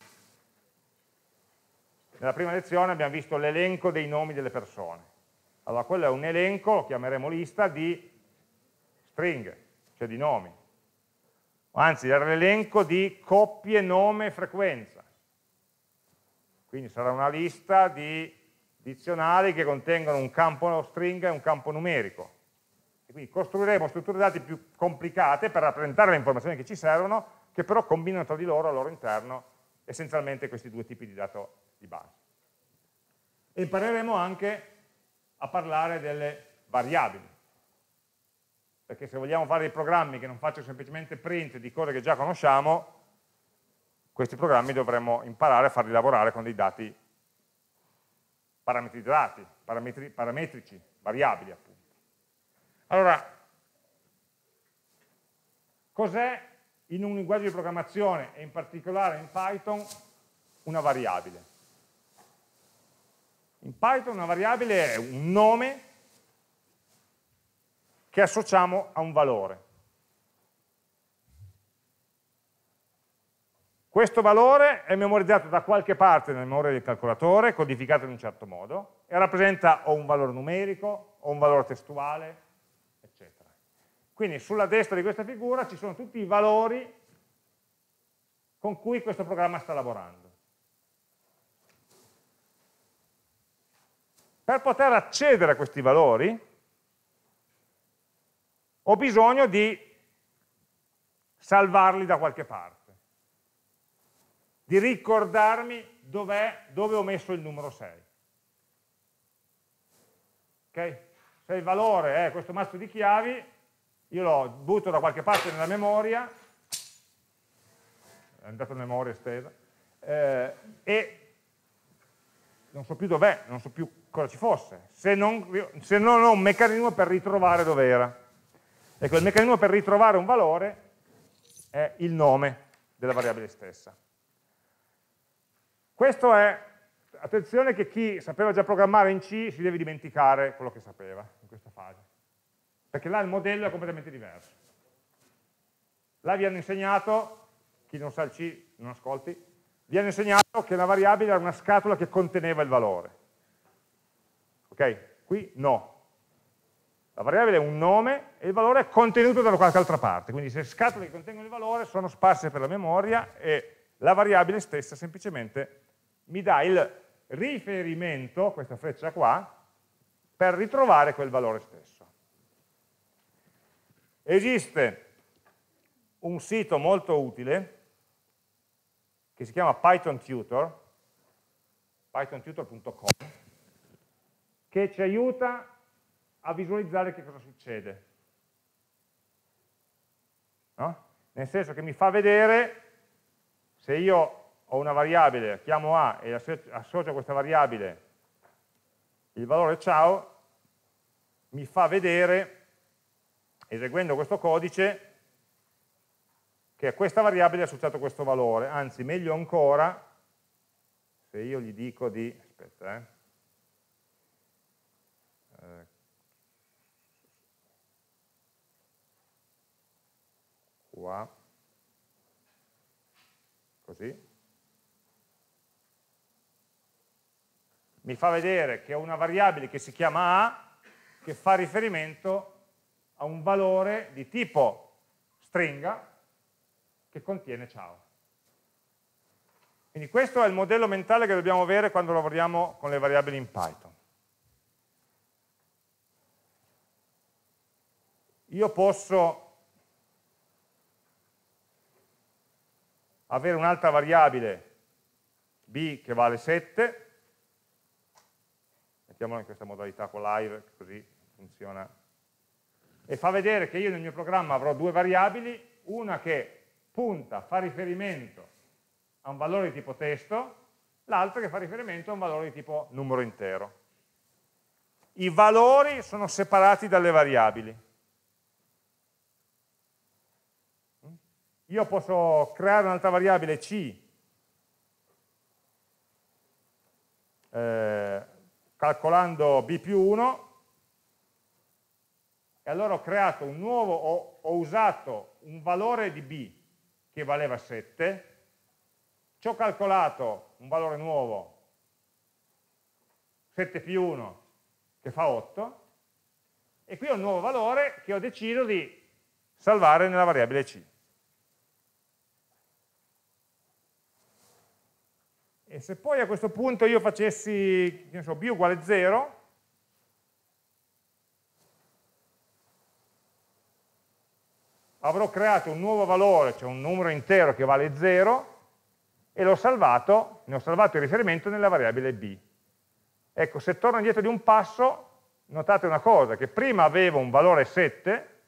Nella prima lezione abbiamo visto l'elenco dei nomi delle persone. Allora, quello è un elenco, lo chiameremo lista, di stringhe, cioè di nomi. Anzi, era l'elenco di coppie, nome e frequenza. Quindi sarà una lista di dizionari che contengono un campo stringa e un campo numerico. E quindi costruiremo strutture dati più complicate per rappresentare le informazioni che ci servono, che però combinano tra di loro al loro interno essenzialmente questi due tipi di dato di base. E impareremo anche a parlare delle variabili, perché se vogliamo fare dei programmi che non facciano semplicemente print di cose che già conosciamo, questi programmi dovremmo imparare a farli lavorare con dei dati parametrizzati, parametri, parametrici, variabili appunto. Allora, cos'è in un linguaggio di programmazione e in particolare in Python una variabile? In Python una variabile è un nome che associamo a un valore. Questo valore è memorizzato da qualche parte nella memoria del calcolatore, codificato in un certo modo, e rappresenta o un valore numerico, o un valore testuale, eccetera. Quindi sulla destra di questa figura ci sono tutti i valori con cui questo programma sta lavorando. Per poter accedere a questi valori ho bisogno di salvarli da qualche parte, di ricordarmi dov'è, dove ho messo il numero sei. Okay? Se il valore è questo mazzo di chiavi, io lo butto da qualche parte nella memoria, è andato in memoria estesa, eh, e non so più dov'è, non so più cosa ci fosse, se non, se non ho un meccanismo per ritrovare dov'era. Ecco, il meccanismo per ritrovare un valore è il nome della variabile stessa. Questo è, attenzione che chi sapeva già programmare in C si deve dimenticare quello che sapeva in questa fase, perché là il modello è completamente diverso. Là vi hanno insegnato, chi non sa il C non ascolti, vi hanno insegnato che la variabile era una scatola che conteneva il valore. Ok? Qui no. La variabile è un nome e il valore è contenuto da qualche altra parte, quindi se scatole che contengono il valore sono sparse per la memoria e la variabile stessa semplicemente mi dà il riferimento, questa freccia qua, per ritrovare quel valore stesso. Esiste un sito molto utile che si chiama Python Tutor, python tutor punto com, che ci aiuta a visualizzare che cosa succede. No? Nel senso che mi fa vedere, se io ho una variabile, la chiamo A e associo a questa variabile il valore ciao, mi fa vedere, eseguendo questo codice, che a questa variabile è associato questo valore. Anzi, meglio ancora, se io gli dico di, aspetta, eh, eh qua, così, mi fa vedere che ho una variabile che si chiama A, che fa riferimento a un valore di tipo stringa che contiene ciao. Quindi questo è il modello mentale che dobbiamo avere quando lavoriamo con le variabili in Python. Io posso avere un'altra variabile b che vale sette, mettiamola in questa modalità con live, così funziona e fa vedere che io nel mio programma avrò due variabili, una che punta, fa riferimento a un valore di tipo testo, l'altra che fa riferimento a un valore di tipo numero intero. I valori sono separati dalle variabili. Io posso creare un'altra variabile C, eh, calcolando b più uno, e allora ho creato un nuovo, ho, ho usato un valore di b che valeva sette, ci ho calcolato un valore nuovo, sette più uno, che fa otto, e qui ho un nuovo valore che ho deciso di salvare nella variabile C. E se poi a questo punto io facessi, che ne so, b uguale zero, avrò creato un nuovo valore, cioè un numero intero che vale zero, e l'ho salvato, ne ho salvato il riferimento nella variabile b. Ecco, se torno indietro di un passo, notate una cosa, che prima avevo un valore sette,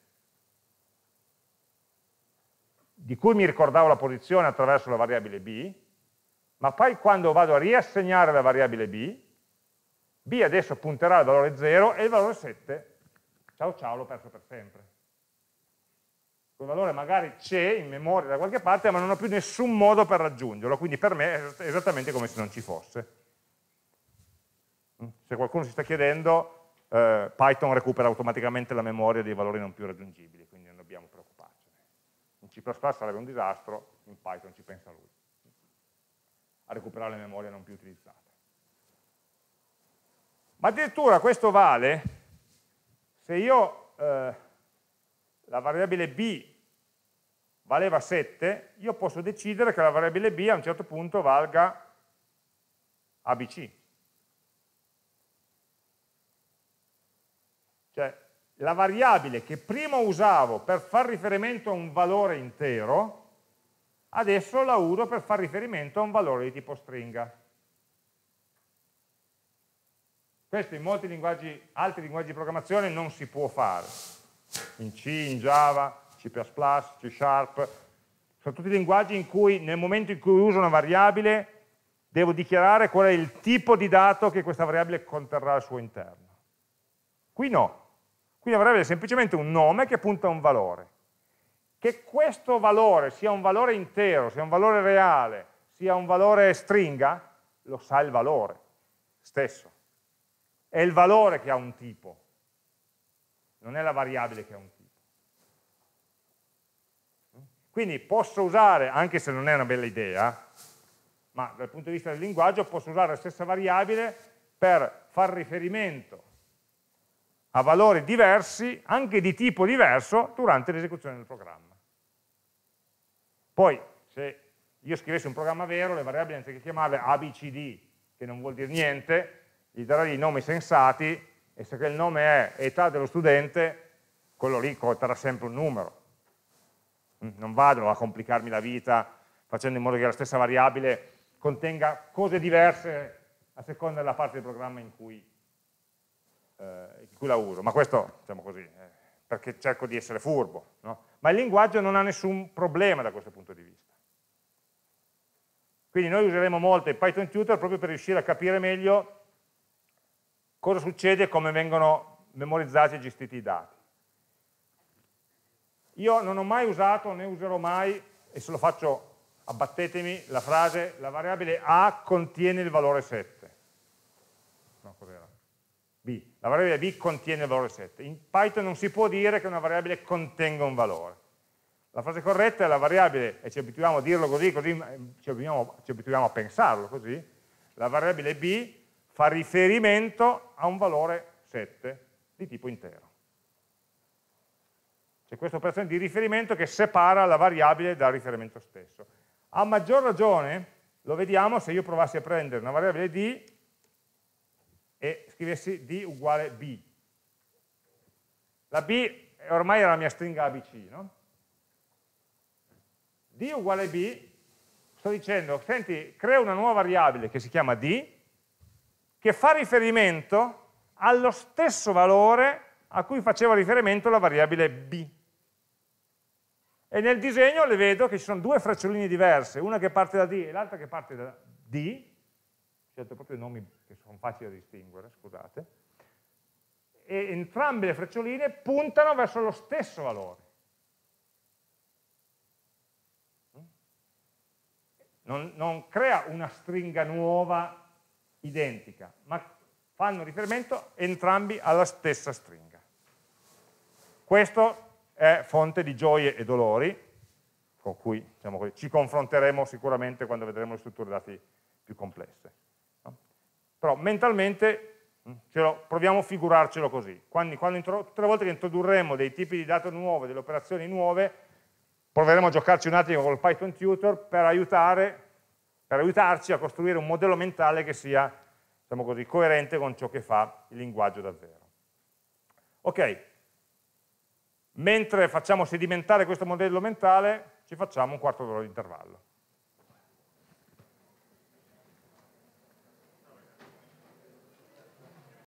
di cui mi ricordavo la posizione attraverso la variabile b, ma poi quando vado a riassegnare la variabile b, b adesso punterà al valore zero e il valore sette, ciao ciao, l'ho perso per sempre. Quel valore magari c'è in memoria da qualche parte, ma non ho più nessun modo per raggiungerlo, quindi per me è esattamente come se non ci fosse. Se qualcuno si sta chiedendo, eh, Python recupera automaticamente la memoria dei valori non più raggiungibili, quindi non dobbiamo preoccuparcene. In C plus plus sarebbe un disastro, in Python ci pensa lui a recuperare le memorie non più utilizzate. Ma addirittura questo vale se io eh, la variabile b valeva sette, io posso decidere che la variabile b a un certo punto valga abc. Cioè, la variabile che prima usavo per far riferimento a un valore intero, adesso la uso per far riferimento a un valore di tipo stringa. Questo in molti linguaggi, altri linguaggi di programmazione non si può fare. In C, in Java, C plus plus, C Sharp, sono tutti linguaggi in cui nel momento in cui uso una variabile devo dichiarare qual è il tipo di dato che questa variabile conterrà al suo interno. Qui no. Qui la variabile è semplicemente un nome che punta a un valore. Che questo valore sia un valore intero, sia un valore reale, sia un valore stringa, lo sa il valore stesso. È il valore che ha un tipo, non è la variabile che ha un tipo. Quindi posso usare, anche se non è una bella idea, ma dal punto di vista del linguaggio posso usare la stessa variabile per far riferimento a valori diversi, anche di tipo diverso, durante l'esecuzione del programma. Poi, se io scrivessi un programma vero, le variabili anziché chiamarle A B C D, che non vuol dire niente, gli darei i nomi sensati, e se il nome è età dello studente, quello lì conterrà sempre un numero. Non vado a complicarmi la vita facendo in modo che la stessa variabile contenga cose diverse a seconda della parte del programma in cui, eh, in cui la uso. Ma questo, diciamo così, eh, perché cerco di essere furbo, no? Ma il linguaggio non ha nessun problema da questo punto di vista. Quindi noi useremo molto il Python Tutor proprio per riuscire a capire meglio cosa succede e come vengono memorizzati e gestiti i dati. Io non ho mai usato, né userò mai, e se lo faccio abbattetemi, la frase la variabile A contiene il valore sette. No, cos'era? B. La variabile B contiene il valore sette. In Python non si può dire che una variabile contenga un valore. La frase corretta è la variabile, e ci abituiamo a dirlo così, così ci abituiamo, ci abituiamo a pensarlo così, la variabile B fa riferimento a un valore sette di tipo intero. C'è questa operazione di riferimento che separa la variabile dal riferimento stesso. A maggior ragione lo vediamo se io provassi a prendere una variabile D e scrivessi D uguale B. La B ormai è la mia stringa A B C, no? D uguale B, sto dicendo, senti, creo una nuova variabile che si chiama D, che fa riferimento allo stesso valore a cui faceva riferimento la variabile b. E nel disegno le vedo che ci sono due freccioline diverse, una che parte da D e l'altra che parte da D, ho scelto proprio nomi che sono facili da distinguere, scusate, e entrambe le freccioline puntano verso lo stesso valore. Non, non crea una stringa nuova identica, ma fanno riferimento entrambi alla stessa stringa. Questo è fonte di gioie e dolori, con cui diciamo così, ci confronteremo sicuramente quando vedremo le strutture dati più complesse. No? Però mentalmente ce lo, proviamo a figurarcelo così. Quando, quando tutte le volte che introdurremo dei tipi di dato nuove, delle operazioni nuove, proveremo a giocarci un attimo con il Python Tutor per, aiutare, per aiutarci a costruire un modello mentale che sia, diciamo così, coerente con ciò che fa il linguaggio davvero. Ok. Mentre facciamo sedimentare questo modello mentale, ci facciamo un quarto d'ora di intervallo.